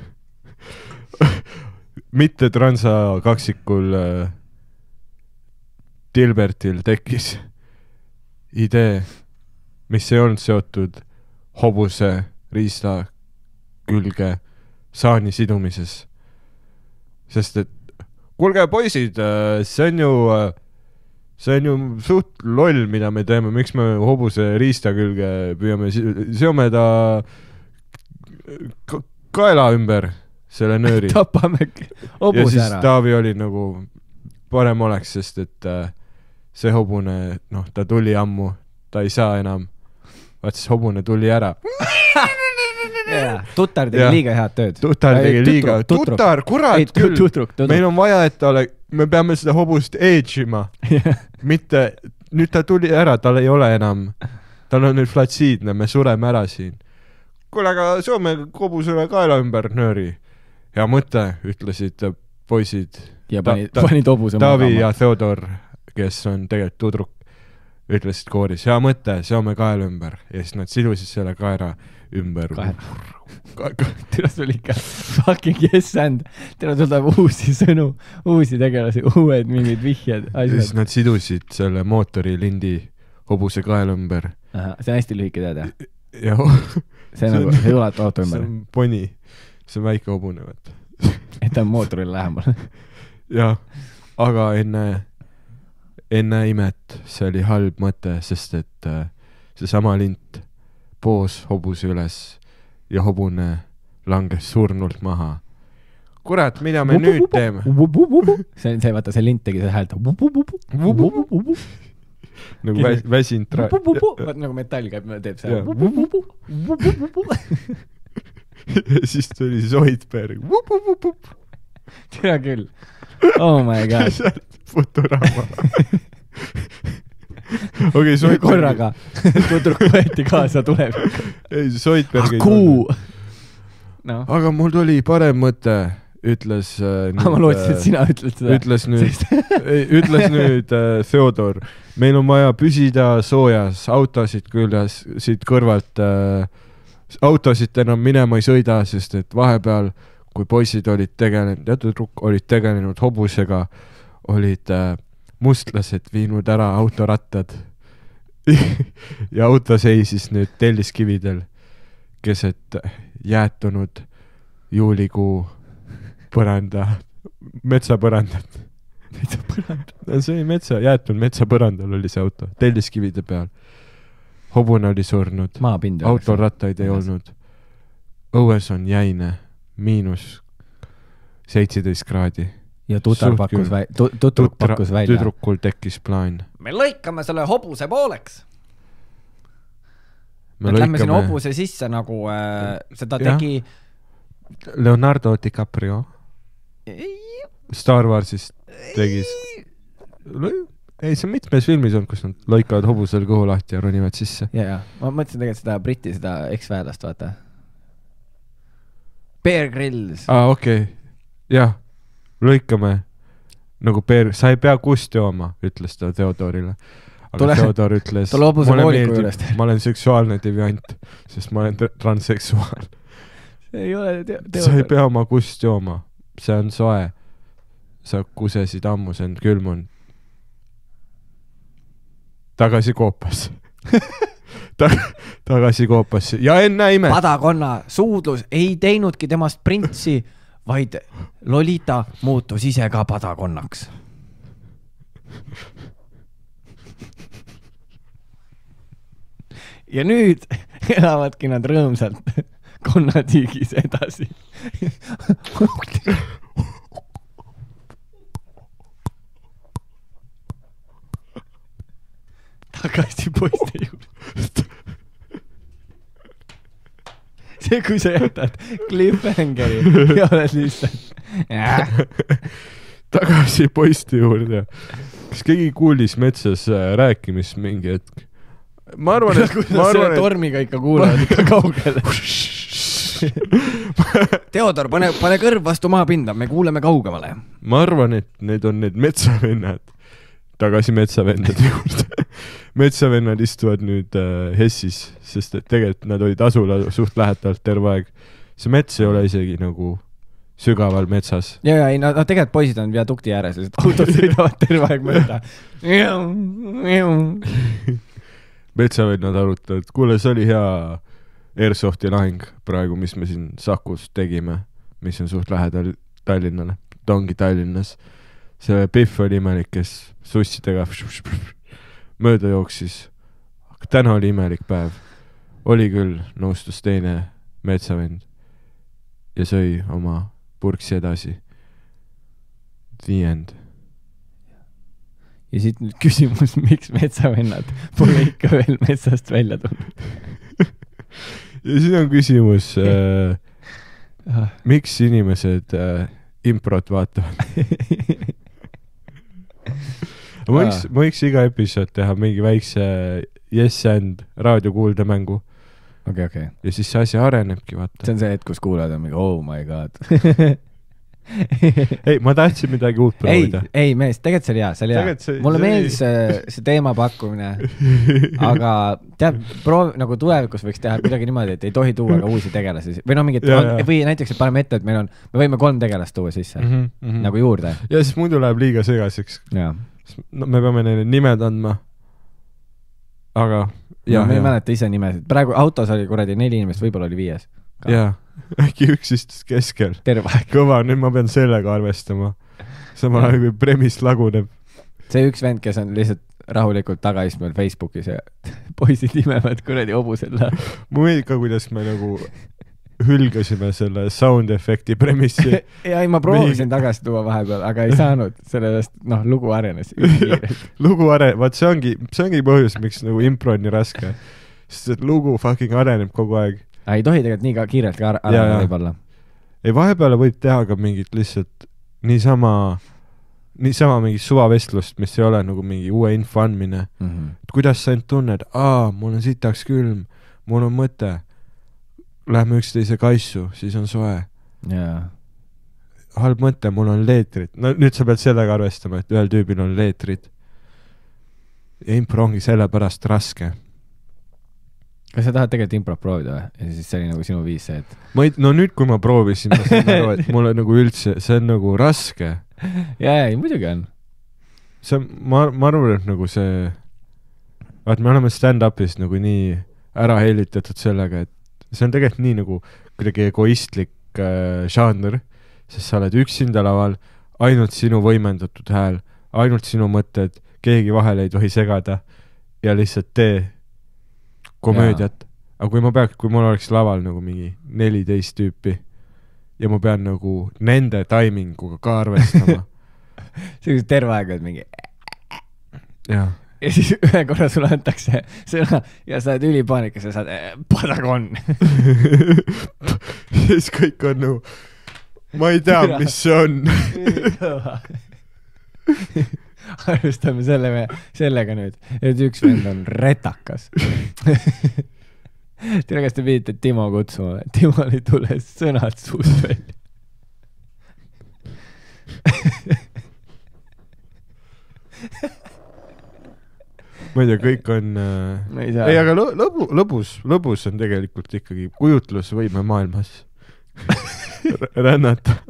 Mitte transa kaksikul uh, Dilbertil tekkis idee, mis ei olnud seotud hobuse riista külge saani sidumises, sest et kuulge poisid, see on ju see on ju suht loll, mida me teeme, miks me hobuse riista külge püüame, seome ta ka kaela ümber selle nööri. Tapame hobuse ära. Ja siis Taavi oli nagu parem oleks, sest et see hobune, noh, ta tuli ammu, ta ei saa enam. Vaat siis hobune tuli ära. Yeah. Tutar tegi ja. liiga head tööd. Tutar tegi ei, liiga. Tutruk. Tutar, kurat ei, küll. Tutruk, tutruk. Meil on vaja, et ta ole, me peame seda hobust edge'ima. Yeah. Mitte, nüüd ta tuli ära, tal ei ole enam. Tal on nüüd flatsiidne, me sureme ära siin. Kuule, aga soome hobusele kaela ümber nööri. Hea mõte, ütlesid poisid. Ja panid, ta, panid hobuse Taavi magama. Ja Theodor, kes on tegelikult tudruk, ütlesid kooris. Hea mõte, seome kaela ümber. Ja siis nad sidusid selle kaera ümber. Teile tuli ikka fucking yes and. Teile tuleb uusi sõnu, uusi tegelasi, uued mingid vihjed. Ja siis nad sidusid selle mootori lindi hobuse kaela ümber. Aha, see on hästi lühike teada. Ja see on nagu, see ulatu auto ümber. See on poni. See on väike hobune. Et ta on mootorile lähemal. Ja, aga enne, enne imet see oli halb mõte, sest et see sama lint poos hobuse üles ja hobune langes surnult maha. Kurat, mida me nüüd teeme? See on see, vaata, see lint tegi see häält. Nagu väsinud tra... Vaat nagu metall käib, teeb see. Ja siis tuli Zoidberg. Tea küll. Oh my god. Futurama. Okay, Zoidberg... korraga tudruk võeti kaasa tulevik. Ei, Zoidberg ei tulnud. No. Aga mul tuli parem mõte, ütles äh, nüüd, ma lootsin, et sina ütled seda. Ütles nüüd, ütles nüüd äh, Theodor, meil on vaja püsida soojas, autosid küljes, siit kõrvalt äh, autosid enam minema ei sõida, sest et vahepeal, kui poisid olid tegelenud, ja tudruk olid tegelenud hobusega, olid äh, mustlased viinud ära autorattad ja auto seisis nüüd telliskividel keset jäätunud juulikuu põranda, metsapõrandat. Metsapõrand? See oli metsa, jäätunud metsapõrandal oli see auto, telliskivide peal. Hobune oli surnud, autorattaid ei olnud. Õues on jäine, miinus seitseteist kraadi. Ja tutar pakkus väl, tutruk pakkus välja. Tudrukul tekkis plaan. Me lõikame selle hobuse pooleks. Me lähme sinna hobuse sisse nagu äh, seda ja. Tegi Leonardo DiCaprio. Star Warsist tegis. Ei, see on mitmes filmis on, kus nad lõikavad hobusel kõhu lahti ja ronivad sisse. Ja, ja. Ma mõtlesin tegelikult seda Briti, seda eks-väedast, vaata. Bear Grylls. Ah, okei. Okay. Jah. Lõikame nagu Bear, sa ei pea kust jooma, ütles ta Theodorile. Aga tule, Theodor ütles, ma olen, ma olen seksuaalne deviant, sest ma olen transseksuaal. Ei ole Theodor. Sa ei pea oma kust jooma, see on soe. Sa kusesid ammu, see on külmun. Tagasi koopas. Tag tagasi koopas. Ja enne imet. Padakonna suudlus ei teinudki temast printsi, vaid Lolita muutus ise ka padakonnaks. Ja nüüd elavadki nad rõõmsalt konnatiigis edasi. Tagasi poiste juurde. See, kui sa jätad cliffhangeri ja oled lihtsalt tagasi poiste juurde. Kas keegi kuulis metsas rääkimist mingi hetk? Ma arvan, et... Ma arvan, et... tormiga ikka kuulevad ikka kaugele. Theodor, pane, pane kõrv vastu maapinda, me kuuleme kaugemale. Ma arvan, et need on need metsavennad. Tagasi metsavendade juurde. Metsavennad istuvad nüüd äh, Hessis, sest et tegelikult nad olid asula suht lähetalt terve aeg. See mets ei ole isegi nagu sügaval metsas. Ja, ja, ei, no, no tegelikult poisid on viadukti ääres, sest autod sõidavad terve aeg mööda. Metsavennad arutavad, kuule, see oli hea Airsofti lahing praegu, mis me siin Sakus tegime, mis on suht lähedal Tallinnale. ta ongi Tallinnas. See Pihv oli imelik, kes sussidega mööda jooksis. Täna oli imelik päev. Oli küll, nõustus teine metsavend ja sõi oma purksi edasi. The end. Ja siit nüüd küsimus, miks metsavennad pole ikka veel metsast välja tulnud. Ja siin on küsimus, äh, miks inimesed äh, improt vaatavad? ma võiks, ma võiks iga episood teha mingi väikse yes and raadiokuuldemängu. Okei, okei. Ja siis see asi arenebki, vaata. See on see hetk, kus kuulajad on mingi, oh my god. ei, ma tahtsin midagi uut proovida. Ei, ei mees, tegelikult see oli hea, see oli hea. See, mulle see meeldis see, see teema pakkumine, aga tead, proov, nagu tulevikus võiks teha kuidagi niimoodi, et ei tohi tuua ka uusi tegelasi. Või no mingit, on, või näiteks, et paneme ette, et meil on, me võime kolm tegelast tuua sisse, mm -hmm, mm -hmm. nagu juurde. Ja siis muidu läheb liiga segaseks. No, me peame neile nimed andma. Aga ja, no, me ei mäleta ise nimesid. Praegu autos oli kuradi neli inimest, võib-olla oli viies. Jaa, äkki üks istus keskel. Terve. Kõva, nüüd ma pean sellega arvestama. Samal ajal kui premis laguneb. See üks vend, kes on lihtsalt rahulikult tagaistmel Facebookis ja poisid imevad kuradi hobusella. Ma meeldib ka, kuidas me nagu hülgasime selle sound efekti premissi. ja ei, ma proovisin tagasi tuua vahepeal, aga ei saanud. Sellest, noh, lugu arenes. lugu arenes, vaat see ongi, see ongi põhjus, miks nagu impro on nii raske. Sest et lugu fucking areneb kogu aeg. Ei tohi tegelikult nii ka kiirelt ka areneda võib-olla. Ei, vahepeale võib teha ka mingit lihtsalt niisama, niisama mingi suvavestlust, mis ei ole nagu mingi uue info andmine. Mm -hmm. Kuidas sa end tunned? Aa, mul on sitaks külm, mul on mõte. Lähme üksteise kaissu, siis on soe. Yeah. Halb mõte, mul on leetrid. No nüüd sa pead sellega arvestama, et ühel tüübil on leetrid. Ja impro ongi selle pärast raske. Kas sa tahad tegelikult impro proovida või? Ja siis see oli nagu sinu viis see, et... Ma ei, no nüüd, kui ma proovisin, ma sain aru, et mul on nagu üldse, see on nagu raske. Jaa, ei, muidugi on. See, ma, ma arvan, et nagu see... Vaat me oleme stand-upis nagu nii ära heilitatud sellega, et see on tegelikult nii nagu kuidagi egoistlik äh, žanr, sest sa oled üksinda laval, ainult sinu võimendatud hääl, ainult sinu mõtted, keegi vahel ei tohi segada ja lihtsalt tee komöödiat. Aga kui ma peaks, kui mul oleks laval nagu mingi neliteist tüüpi ja ma pean nagu nende taiminguga ka arvestama. see on terve aeg, et mingi... Jaa. Ja siis ühe korra sulle antakse sõna ja sa oled ülipaanikas ja sa oled Padagon. siis kõik on nagu, ma ei tea, mis see on. Arvestame selle, sellega nüüd, et üks vend on retakas. Tere, kas te pidite Timo kutsuma? Timo oli tule sõnad suust välja. ma ei tea, kõik on äh... ei, ei, aga lõbu, lõbus lõbus on tegelikult ikkagi kujutlusvõime maailmas rännata.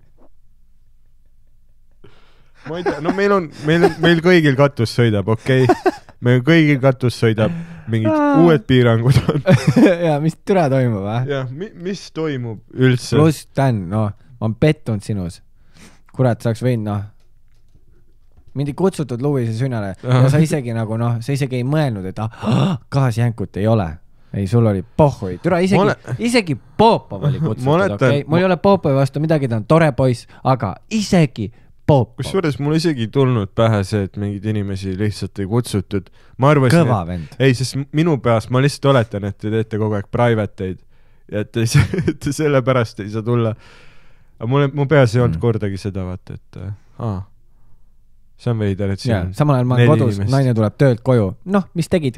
ma ei tea, no meil on meil, meil kõigil katus sõidab, okei okay. Meil kõigil katus sõidab, mingid uued piirangud on. ja mis türa toimub, äh? ja, mi, mis toimub üldse? Pluss Dan, no, ma on pettunud sinus. Kurat, saaks võinud, noh mindi kutsutud Luise sünnale ja sa isegi nagu noh, sa isegi ei mõelnud, et ah, kaasjänkut ei ole. Ei, sul oli pohhui. Türa, isegi, ole... isegi Popov oli kutsutud, okei? Okay? Mul ma... ei ole Popovi vastu midagi, ta on tore poiss, aga isegi Popov. Kusjuures mul isegi tulnud pähe see, et mingid inimesi lihtsalt ei kutsutud. Ma arvasin, kõva et... vend. Ei, sest minu peas, ma lihtsalt oletan, et te teete kogu aeg privateid ja et te, te selle pärast ei saa tulla. Aga mul, mu peas ei olnud mm. kordagi seda, vaata, et aa. See on veider, et siin on samal ajal ma olen kodus, inimest. Naine tuleb töölt koju. Noh, mis tegid?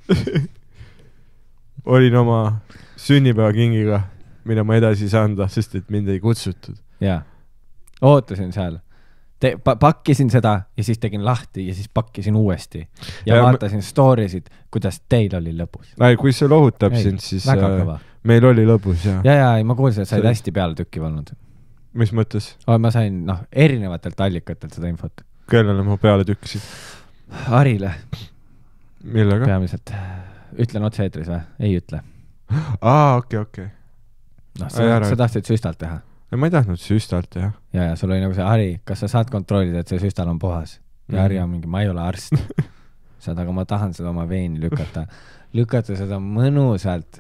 Olin oma sünnipäevakingiga, mida ma edasi ei saanud, sest et mind ei kutsutud. Jaa. Ootasin seal. Te, pa, pakkisin seda ja siis tegin lahti ja siis pakkisin uuesti. Ja, ja vaatasin ma... storysid, kuidas teil oli lõbus. Ai, kui see lohutab ei, sind, siis äh, meil oli lõbus. Ja, ja, ja ei, ma kuulsin, et sa olid hästi peale tükkiv olnud. Mis mõttes? O, ma sain noh, erinevatelt allikatelt seda infot. Kellele ma peale tükkisin? Arile. Millega? Peamiselt. Ütlen otse eetris või? Ei ütle. Aa, okei, okei. noh, sa, sa tahtsid süstalt teha. ma ei tahtnud süstalt teha. ja, ja sul oli nagu see, Harri, kas sa saad kontrollida, et see süstal on puhas? ja Harri on mingi, ma ei ole arst. saad, aga ma tahan seda oma veeni lükata. lükata seda mõnusalt.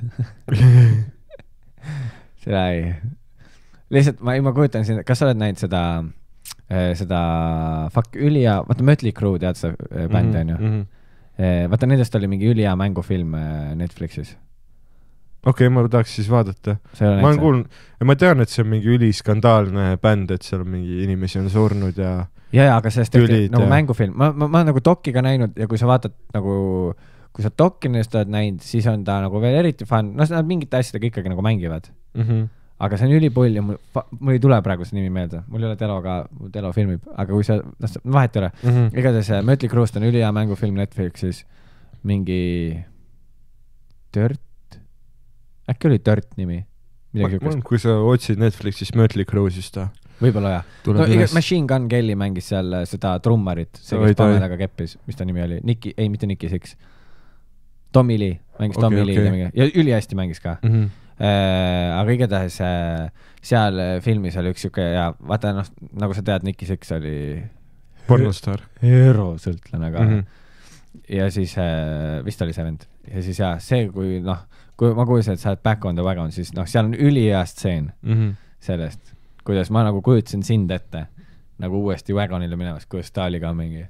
seda ei. lihtsalt ma, ma kujutan siin, kas sa oled näinud seda, seda fuck ülija, vaata Mötley Crüe, tead seda bändi on ju? Mm-hmm. Vaata, nendest oli mingi ülija mängufilm Netflixis. okei okay,, ma tahaks siis vaadata. Ma olen kuulnud, ma tean, et see on mingi üliskandaalne bänd, et seal mingi inimesi on surnud ja ja, ja, aga sellest tehti nagu ja... mängufilm. Ma, ma, ma olen nagu dokiga näinud ja kui sa vaatad nagu, kui sa doki nendest oled näinud, siis on ta nagu veel eriti fun. No nad mingite asjadega ikkagi nagu mängivad. Mm-hmm. Aga see on ülipull ja mul, mul ei tule praegu see nimi meelde. Mul ei ole Teloga, Telo filmib, aga kui sa, vahet ei ole. Mm-hmm. Igatahes Mötley Crüe'st on ülihea mängufilm Netflixis. Mingi Dirt? Äkki oli Dirt nimi? Ma, kui sa otsid Netflixis Mötley Crüe, siis ta võib-olla jah. No, Machine Gun Kelly mängis seal seda trummarit, see kes Pamelaga keppis, mis ta nimi oli? Nicky, ei, mitte Nicky Six. Tommy Lee, mängis okay, Tommy okay. Lee ja üli hästi mängis ka. Mm-hmm. Äh, aga igatahes äh, seal filmis oli üks siuke ja vaata, noh, nagu sa tead, Nicky Six oli pornostar. Herosõltlane ka. Mm-hmm. Ja siis äh, vist oli see vend. Ja siis jah, see kui, noh, kui ma kuulsin, et sa oled Back on the Wagon, siis noh, seal on ülihea stseen mm-hmm. sellest, kuidas ma nagu kujutasin sind ette nagu uuesti Wagonile minemas, kuidas ta oli ka mingi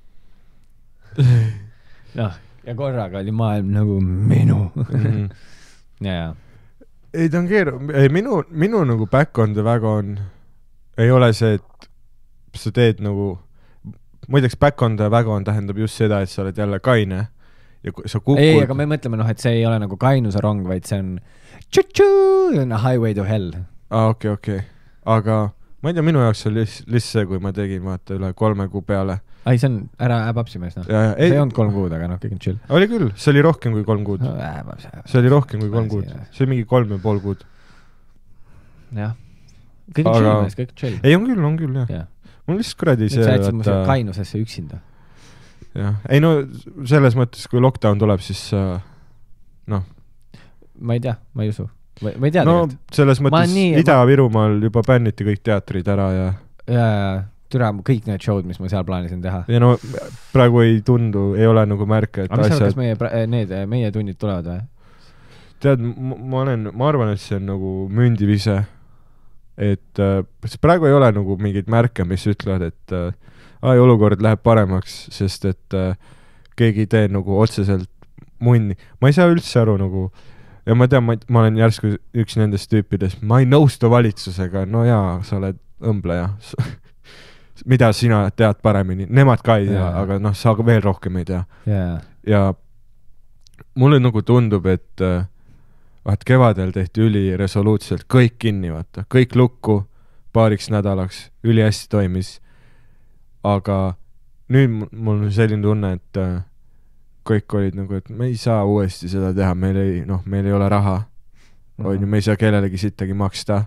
noh, ja korraga oli maailm nagu minu mm-hmm. ja, ja ei, ta on keeru, ei, minu, minu nagu Back on the Wagon ei ole see, et sa teed nagu, muideks Back on the Wagon tähendab just seda, et sa oled jälle kaine ja sa kukud. Ei, aga me mõtleme, noh, et see ei ole nagu kainuse rong, vaid see on tšu-tšu, highway to hell. Aa, okei, okei. Aga ma ei tea, minu jaoks oli lihtsalt see, kui ma tegin vaata üle kolme kuu peale. Ai, see on ära äpapsimees, noh. Ja, ja, ei, see ei olnud kolm kuud, aga noh, kõik on chill. Oli küll, see oli rohkem kui kolm kuud. No, äpaps, äpaps. See oli rohkem kui kolm kuud. See oli mingi kolm ja pool kuud. Jah. Kõik on aga... chill mees, kõik on chill. Ei, on küll, on küll, jah. Ja. Mul lihtsalt kuradi see... Nüüd sa jätsid mu see kainusesse üksinda. Jah. Ei no, selles mõttes, kui lockdown tuleb, siis uh, noh. Ma ei tea, ma ei usu. Ma ei tea no, tegelikult. Selles mõttes nii, Ida-Virumaal ma... juba bänniti kõik teatrid ära ja... Ja, ja türa kõik need show'd, mis ma seal plaanisin teha. Ja no, praegu ei tundu, ei ole nagu märke, et aga mis asjad... kas meie, need, meie tunnid tulevad või? Tead, ma olen, ma arvan, et see on nagu mündivise. Et äh, praegu ei ole nagu mingeid märke, mis ütlevad, et äh, ai, olukord läheb paremaks, sest et äh, keegi ei tee nagu otseselt munni. Ma ei saa üldse aru nagu, ja ma tean, ma, ma olen järsku üks nendest tüüpidest, ma ei nõustu valitsusega, no jaa, sa oled õmbleja. Mida sina tead paremini? Nemad ka ei tea, yeah. Aga noh, sa veel rohkem ei tea. Yeah. Ja mulle nagu tundub, et äh, vaat kevadel tehti üli resoluutselt kõik kinni, vaata, kõik lukku paariks nädalaks, üli hästi toimis. Aga nüüd mul on selline tunne, et äh, kõik olid nagu, et me ei saa uuesti seda teha, meil ei, noh, meil ei ole raha, mm-hmm. on ju, me ei saa kellelegi sittagi maksta.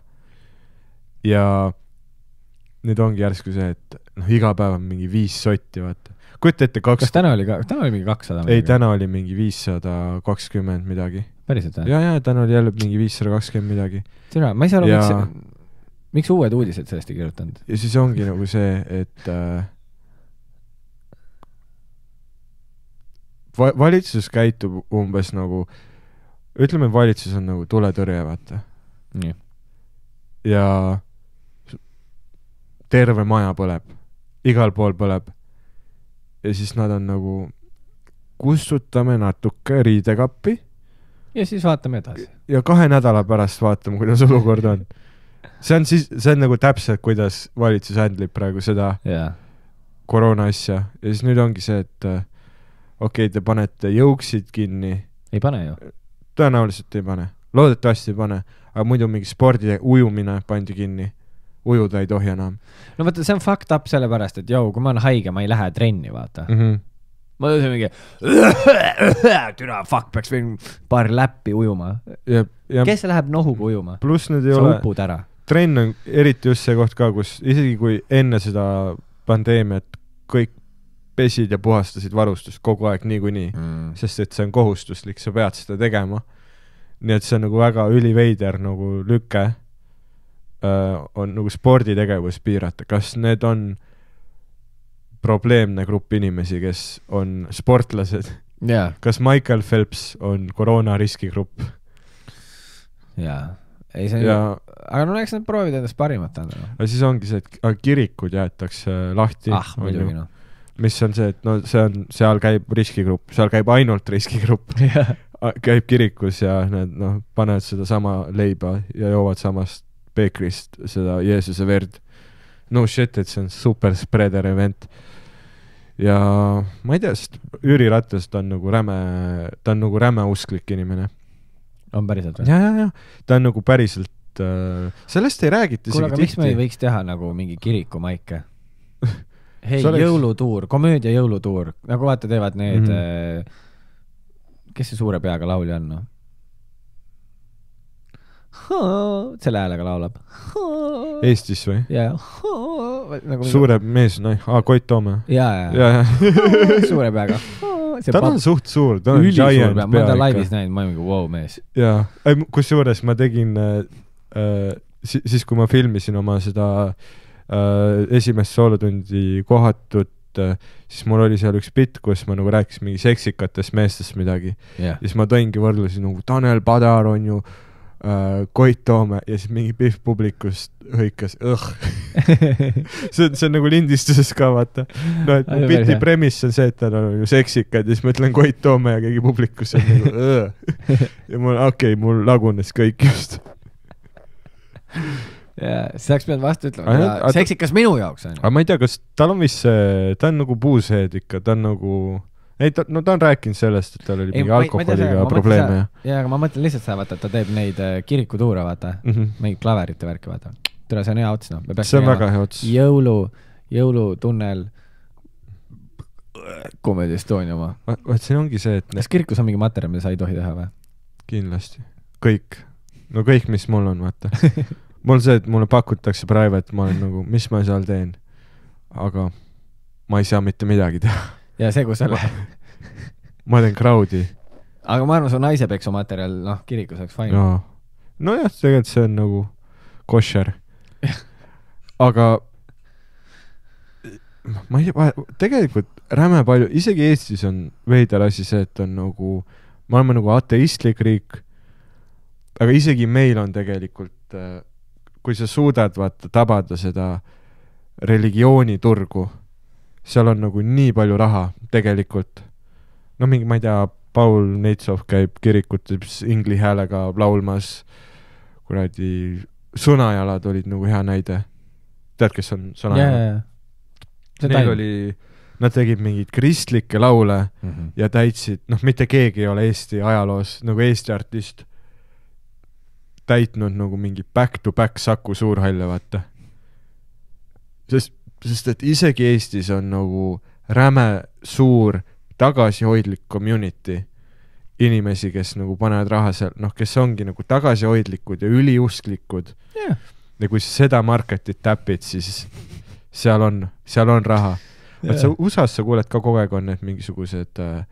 Ja nüüd ongi järsku see, et noh, iga päev on mingi viis sotti, vaata. Kujuta ette kaks... Kas täna oli, ka, täna oli mingi kakssada? Ei, täna oli mingi viissada kakskümmend midagi. Päriselt või? Ja, ja, täna oli jälle mingi viissada kakskümmend midagi. Tere, ma ei saa aru, ja... miks, miks uued uudised sellest ei kirjutanud? Ja siis ongi nagu see, et äh, va- valitsus käitub umbes nagu, ütleme, valitsus on nagu tuletõrje, vaata. Nii. Ja terve maja põleb, igal pool põleb. Ja siis nad on nagu, kustutame natuke riidekappi. Ja siis vaatame edasi. Ja kahe nädala pärast vaatame, kuidas olukord on. See on siis, see on nagu täpselt, kuidas valitsus handlib praegu seda yeah. koroona asja. Ja siis nüüd ongi see, et okei, okay, te panete jõuksid kinni. Ei pane ju. Tõenäoliselt ei pane. Loodetavasti ei pane. Aga muidu mingi spordi ujumine pandi kinni. Ujuda ei tohi enam. No vaata, see on fucked up sellepärast, et jau, kui ma olen haige, ma ei lähe trenni, vaata. Mm-hmm. Ma tõusin mingi türa, fuck, peaks veel paar läppi ujuma. Ja, ja kes läheb nohuga ujuma? Plus need ei sa ole... upud ära. Trenn on eriti just see koht ka, kus isegi kui enne seda pandeemiat kõik pesid ja puhastasid varustust kogu aeg niikuinii, mm. sest et see on kohustuslik, sa pead seda tegema. Nii et see on nagu väga üliveider nagu lüke. äh, on nagu sporditegevus piirata, kas need on probleemne grupp inimesi, kes on sportlased yeah.? Kas Michael Phelps on koroona riskigrupp? jaa, ei see ja... aga no eks nad proovid endast parimat anda. aga siis ongi see, et kirikud jäetakse lahti. ah, muidugi noh. mis on see, et no see on, seal käib riskigrupp, seal käib ainult riskigrupp yeah. käib kirikus ja need noh, panevad seda sama leiba ja joovad samast beekrist seda Jeesuse verd. No shit, et see on super spreader event. Ja ma ei tea, sest Jüri Ratas ta on nagu räme, ta on nagu räme usklik inimene. On päriselt või? Ja, ja, ja. Ta on nagu päriselt äh, sellest ei räägita Kuule, aga miks me ei võiks teha nagu mingi kirikumaike? Hei, oleks... jõulutuur, komöödia jõulutuur, nagu vaata teevad need mm-hmm. äh, kes see suure peaga laulja on, no? Selle häälega laulab. Eestis või? Jaa, nagu suure mees, noh, aa, Koit Toome. Jaa, jaa. Suure peaga. Ta on suht suur, ta on giant pea. Ma ta laivis näinud, ma olen mingi wow mees. Jaa, kus juures ma tegin äh, siis, kui ma filmisin oma seda äh, esimest soolotundi Kohatut, äh, siis mul oli seal üks bitt, kus ma nagu rääkis mingi seksikatest meestest midagi. Yeah. Ja siis ma tõingi võrdlusi nagu Tanel Padar on ju Uh, Koit Toome ja siis mingi Pihv publikust hõikas õh. see, on, see on nagu lindistuses ka, vaata. No, et mu biti premiss on see, et ta on ju seksikad ja siis ma ütlen Koit Toome ja keegi publikus on nagu õh. Ja mul, okei, okay, mul lagunes kõik just. Ja, see oleks pidanud vastu ütlema. Ja, a, seksikas minu jaoks on. Aga ma ei tea, kas tal on vist see, ta on nagu puusheed ikka, ta on nagu... Ei, ta, no ta on rääkinud sellest, et tal oli mingi alkoholiga probleeme. Ja, aga ma mõtlen lihtsalt seda, vaata, et ta teeb neid kirikutuure, vaata. Mm -hmm. Mingid klaverite värki, vaata. Tule, see on hea ots, no. See on väga hea ots. Jõulu, jõulutunnel, Comedy Estonia oma. Vaat siin ongi see, et... Kas kirikus on mingi materjal, mida sa ei tohi teha või? Kindlasti. Kõik. No kõik, mis mul on, vaata. Mul see, et mulle pakutakse private, ma olen nagu, mis ma seal teen? Aga ma ei saa mitte midagi teha. Ja see, kus sa lähed. Ma teen crowdi. Aga ma arvan, su naise peksu materjal, noh, kirikus oleks fine. No, no jah, tegelikult see on nagu kosher. Aga ma ei tea, tegelikult räme palju, isegi Eestis on veidel asi see, et on nagu, me oleme nagu ateistlik riik, aga isegi meil on tegelikult, kui sa suudad vaata tabada seda religiooniturgu, seal on nagu nii palju raha tegelikult. No mingi, ma ei tea, Paul Neitsov käib kirikutes ingli häälega laulmas, kuradi Sõnajalad olid nagu hea näide. Tead, kes on Sõnajalad? Yeah, yeah. Neil oli, nad tegid mingid kristlikke laule mm -hmm. ja täitsid, noh, mitte keegi ei ole Eesti ajaloos, nagu Eesti artist täitnud nagu mingi back-to-back Saku Suurhalle, vaata. Sest sest et isegi Eestis on nagu räme suur tagasihoidlik community inimesi, kes nagu panevad raha seal, noh, kes ongi nagu tagasihoidlikud ja üliusklikud yeah. ja kui seda marketit täpid, siis seal on, seal on raha yeah. sa U S A-s sa kuuled ka kogu aeg on need mingisugused äh,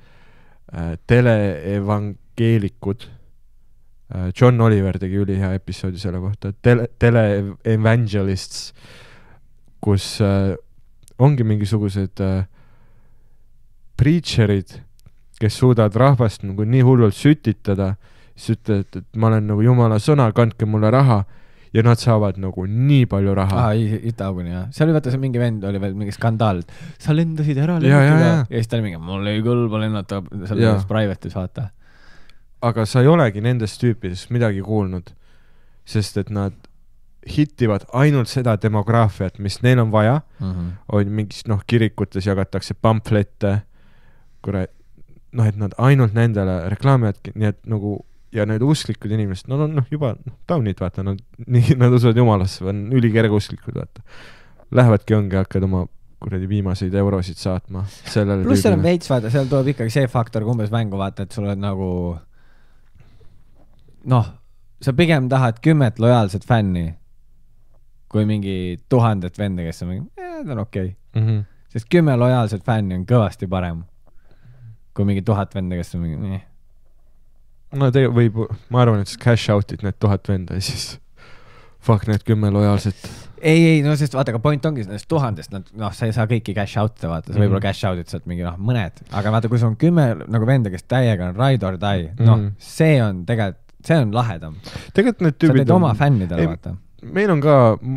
teleevangeelikud äh, John Oliver tegi ülihea episoodi selle kohta tele, tele-evangelists kus äh, ongi mingisugused äh, preacherid, kes suudavad rahvast nagu nii hullult sütitada, siis ütlevad, et ma olen nagu jumala sõna, kandke mulle raha ja nad saavad nagu nii palju raha. Ah, Itauguni, jah. Seal oli vaata see mingi vend, oli veel mingi skandaal. Sa lendasid ära ja, ja, ja. ja siis ta oli mingi, mul ei kõlba lennata seal private'is, vaata. Aga sa ei olegi nendest tüüpidest midagi kuulnud, sest et nad hittivad ainult seda demograafiat, mis neil on vaja. Mm-hmm. On mingis, noh, kirikutes jagatakse pamflette, kure, noh, et nad ainult nendele reklaamijadki, nii et nagu, ja need usklikud inimesed, nad on noh, juba noh, taunid, vaata, nad, nii, nad usuvad jumalasse, on ülikerge usklikud, vaata. Lähevadki ongi, hakkad oma kuradi viimaseid eurosid saatma. Plus seal on veits, vaata, seal tuleb ikkagi see faktor kumbes mängu, vaata, et sul on nagu noh, sa pigem tahad kümmet lojaalset fänni kui mingi tuhandet vende, kes on mingi, eh, ta on okei. Okay. Mm-hmm. Sest kümme lojaalset fänni on kõvasti parem kui mingi tuhat vende, kes on mingi, eh. No te võib, ma arvan, et siis cash out'id need tuhat venda ja siis fuck need kümme lojaalset. ei, ei, no sest vaata, aga point ongi nendest tuhandest, noh, sa ei saa kõiki cash out'e vaata, sa mm. võib-olla cash out'id saad mingi, noh, mõned, aga vaata, kui sul on kümme nagu venda, kes täiega on ride or die, noh, mm. see on tegelikult, see on lahedam. Tegelikult need tüübid sa teed oma fännidele, vaata. Meil on ka,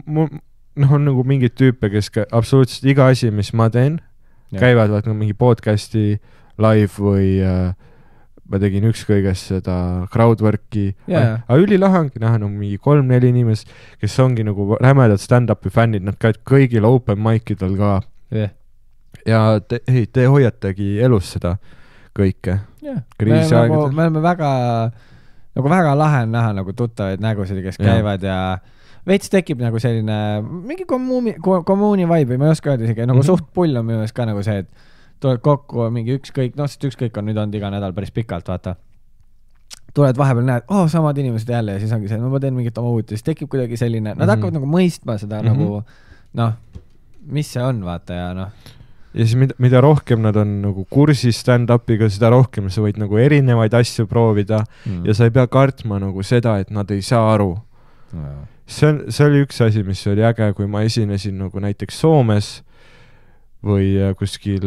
noh, on nagu mingid tüüpe, kes ka, absoluutselt iga asi, mis ma teen, ja. käivad vaata mingi podcasti live või äh, ma tegin ükskõiges seda crowdworki, yeah. aga ülilahe ongi näha nagu mingi kolm-neli inimest, kes ongi nagu rämedad stand-upi fännid, nad käid kõigil open mic'idel ka yeah. ja te, ei, te hoiatagi elus seda kõike yeah. kriisiaegadel. Me, me oleme väga, nagu väga lahe on näha nagu tuttavaid nägusid, kes yeah. käivad ja veits tekib nagu selline mingi kommuuni, kommuuni vibe, ma ei oska öelda isegi, nagu mm -hmm. suht pull on minu eest ka nagu see, et tuled kokku mingi ükskõik, noh, sest ükskõik on nüüd olnud iga nädal päris pikalt, vaata. Tuled vahepeal, näed, oh, samad inimesed jälle ja siis ongi see, no ma teen mingit oma uut ja siis tekib kuidagi selline, nad mm -hmm. hakkavad nagu mõistma seda mm -hmm. nagu, noh, mis see on, vaata ja noh. Ja siis mida, mida rohkem nad on nagu kursis stand-upiga, seda rohkem sa võid nagu erinevaid asju proovida mm. ja sa ei pea kartma nagu seda, et nad ei saa aru. No. See, on, see oli üks asi, mis oli äge, kui ma esinesin nagu näiteks Soomes või kuskil,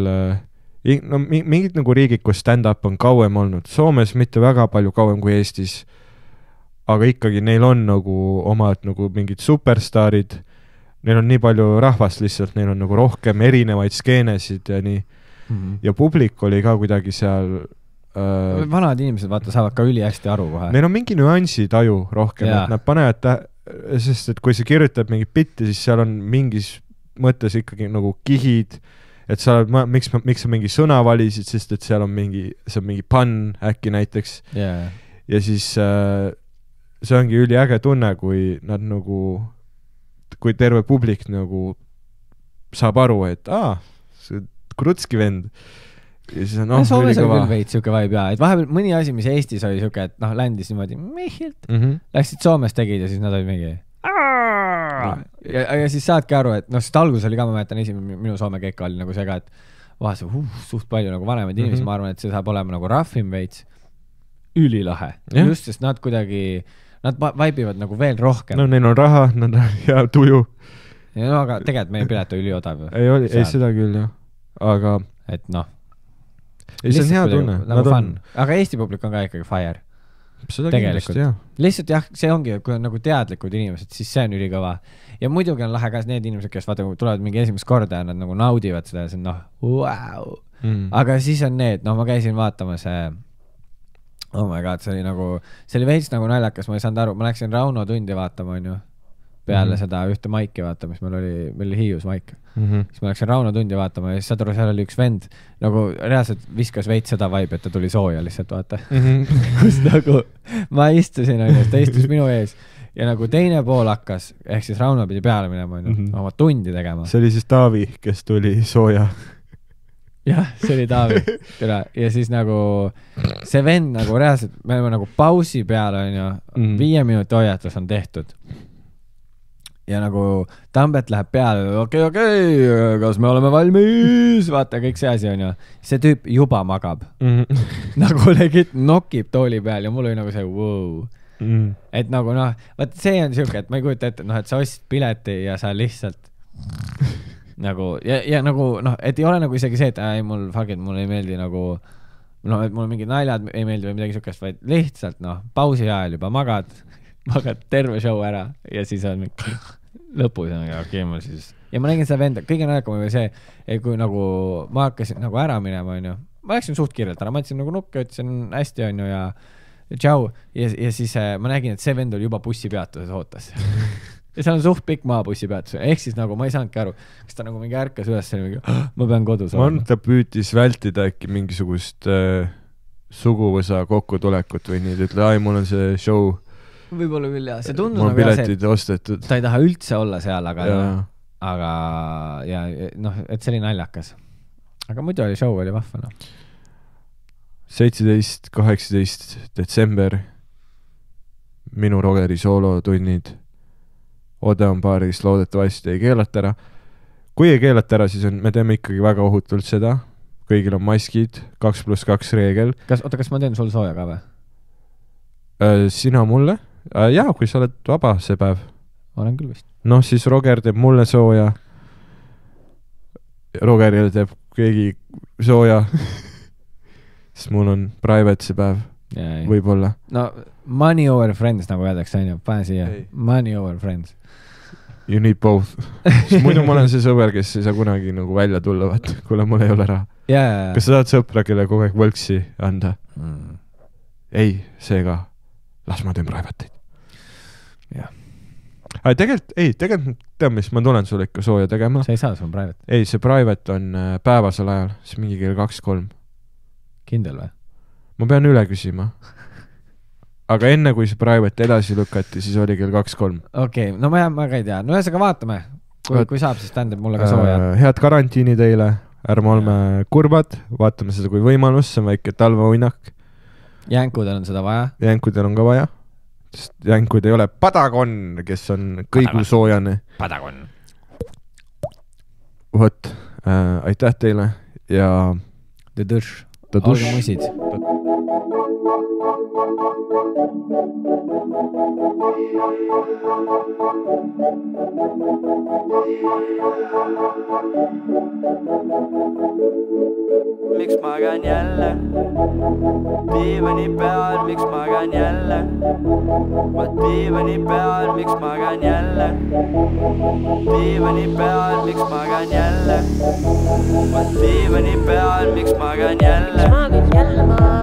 no mingid nagu riigid, kus stand-up on kauem olnud. Soomes mitte väga palju kauem kui Eestis, aga ikkagi neil on nagu omad nagu mingid superstaarid, neil on nii palju rahvast lihtsalt, neil on nagu rohkem erinevaid skeenesid ja nii. Mm-hmm. Ja publik oli ka kuidagi seal äh, vanad inimesed, vaata, saavad ka üli hästi aru kohe. Neil on mingi nüansi taju rohkem, yeah. et nad panevad tä- sest et kui sa kirjutad mingi bitti, siis seal on mingis mõttes ikkagi nagu kihid, et sa oled, miks, miks sa mingi sõna valisid, sest et seal on mingi, see on mingi pann äkki näiteks. Yeah. Ja siis äh, see ongi üli äge tunne, kui nad nagu, kui terve publik nagu saab aru, et aa, see krutski vend. Ja siis on, noh, Soomes on küll veid siuke vibe, jaa, et vahepeal mõni asi, mis Eestis oli siuke, et noh, ländis niimoodi mehilt, mm -hmm. läksid Soomes tegid ja siis nad olid mingi ja, ja siis saadki aru, et noh, sest algus oli ka, ma mäletan, esimene minu Soome keika oli nagu see ka, et vahest uh, suht palju nagu vanemaid inimesi, mm -hmm. ma arvan, et see saab olema nagu rahvim veits ülilahe. Yeah. Just, sest nad kuidagi, nad vaibivad nagu veel rohkem. No neil on raha, nad on hea tuju. Ja no aga tegelikult meie pilet oli üliodav. Ei, oli, ei seda küll, jah. Aga et noh. Ei, see on hea tunne. Nagu fun. On... Aga Eesti publik on ka ikkagi fire. Seda tegelikult. Jah. Lihtsalt jah, see ongi, kui on nagu teadlikud inimesed, siis see on ülikõva. Ja muidugi on lahe ka need inimesed, kes vaata, tulevad mingi esimest korda ja nad nagu naudivad seda ja see on noh, wow. Mm. Aga siis on need, noh, ma käisin vaatama see, oh my god, see oli nagu, see oli veits nagu naljakas, ma ei saanud aru, ma läksin Rauno tundi vaatama, on ju, peale mm -hmm. seda ühte maiki vaata, mis meil oli, meil oli Hiius maik. Mm -hmm. Siis ma läksin Rauno tundi vaatama ja siis saad aru, seal oli üks vend, nagu reaalselt viskas veits seda vibe, et ta tuli sooja lihtsalt, vaata. Mm -hmm. kus nagu, ma istusin, on ju, ta istus minu ees ja nagu teine pool hakkas, ehk siis Rauno pidi peale minema, on ju, mm -hmm. oma tundi tegema. See oli siis Taavi, kes tuli sooja. Jah, see oli Taavi. Ja siis nagu see vend nagu reaalselt, me oleme nagu pausi peale, on ju, mm. viie minuti hoiatus on tehtud. Ja nagu Tambet läheb peale, okei, okay, okei, okay, kas me oleme valmis? Vaata, kõik see asi on ju. See tüüp juba magab. Mm. Nagu legit nokib tooli peal ja mul oli nagu see, wow. Mm. Et nagu noh, vaat see on siuke, et ma ei kujuta ette, noh, et sa ostsid pileti ja sa lihtsalt nagu, ja, ja nagu, noh, et ei ole nagu isegi see, et ei, mul, fuck it, mul ei meeldi nagu, noh, et mul mingid naljad ei meeldi või midagi siukest, vaid lihtsalt, noh, pausi ajal juba magad, magad terve show ära ja siis on lõpus on, okei, okay, ma siis, ja ma nägin seda venda, kõige naljakam oli see, et kui nagu ma hakkasin nagu ära minema, on ju, ma läksin suht kiirelt ära, ma ütlesin nagu nukke, ütlesin hästi, on ju, ja tšau, ja, ja siis äh, ma nägin, et see vend oli juba bussipeatuses ootas. Ja seal on suht pikk maa bussipeatus, ehk siis nagu ma ei saanudki aru, kas ta nagu mingi ärkas üles ja mingi, ma pean kodus olema. Ta püütis vältida äkki mingisugust äh, suguvõsa kokkutulekut või nii, ütle, ai, mul on see show. Võib-olla küll, jah. See tundus mul on piletid nagu ostetud. Ta ei taha üldse olla seal, aga, no, aga ja, noh, et see oli naljakas. Aga muidu oli show, oli vahva, noh. seitseteist kaheksateist detsember minu Rogeri soolotunnid Odeon baaris loodetavasti ei keelata ära. Kui ei keelata ära, siis on, me teeme ikkagi väga ohutult seda. Kõigil on maskid, kaks pluss kaks reegel. Kas, oota, kas ma teen sul sooja ka või? Äh, sina mulle? Äh, jaa, kui sa oled vaba see päev. olen küll vist. Noh, siis Roger teeb mulle sooja. Rogerile teeb keegi sooja. Siis mul on private see päev. Võib-olla. No, money over friends, nagu öeldakse, on ju. Pane siia. Ei. Money over friends. You need both. Muidu ma olen see sõber, kes ei saa kunagi nagu välja tulla, vaat, kuule, mul ei ole raha. Yeah. Kas sa tahad sõpra, kelle kogu aeg võlksi anda? Mm. Ei, seega las ma teen privateid. Jah. Aga tegelikult, ei, tegelikult tead, mis ma tulen sulle ikka sooja tegema. Sa ei saa, see on private. Ei, see private on päevasel ajal, see mingi kell kaks kolm. Kindel või? Ma pean üle küsima. Aga enne, kui see private edasi lükati, siis oli kell kaks kolm. Okei, okay, no ma, ma ka ei tea. No ühesega vaatame. Kui, kui saab, siis tähendab mulle ka sooja. Äh, head karantiini teile. Ärme oleme kurbad. Vaatame seda kui võimalus. See on väike talveuinak. Jänkudel on seda vaja. Jänkudel on ka vaja. Sest jänkud ei ole padagon, kes on kõigusoojane. Padagon. Võt, äh, aitäh teile ja Tõduš. Olge musid. Miks magan jälle diivani peal, miks magan jälle ma diivani peal, miks magan jälle diivani peal, miks magan jälle ma diivani peal, miks magan jälle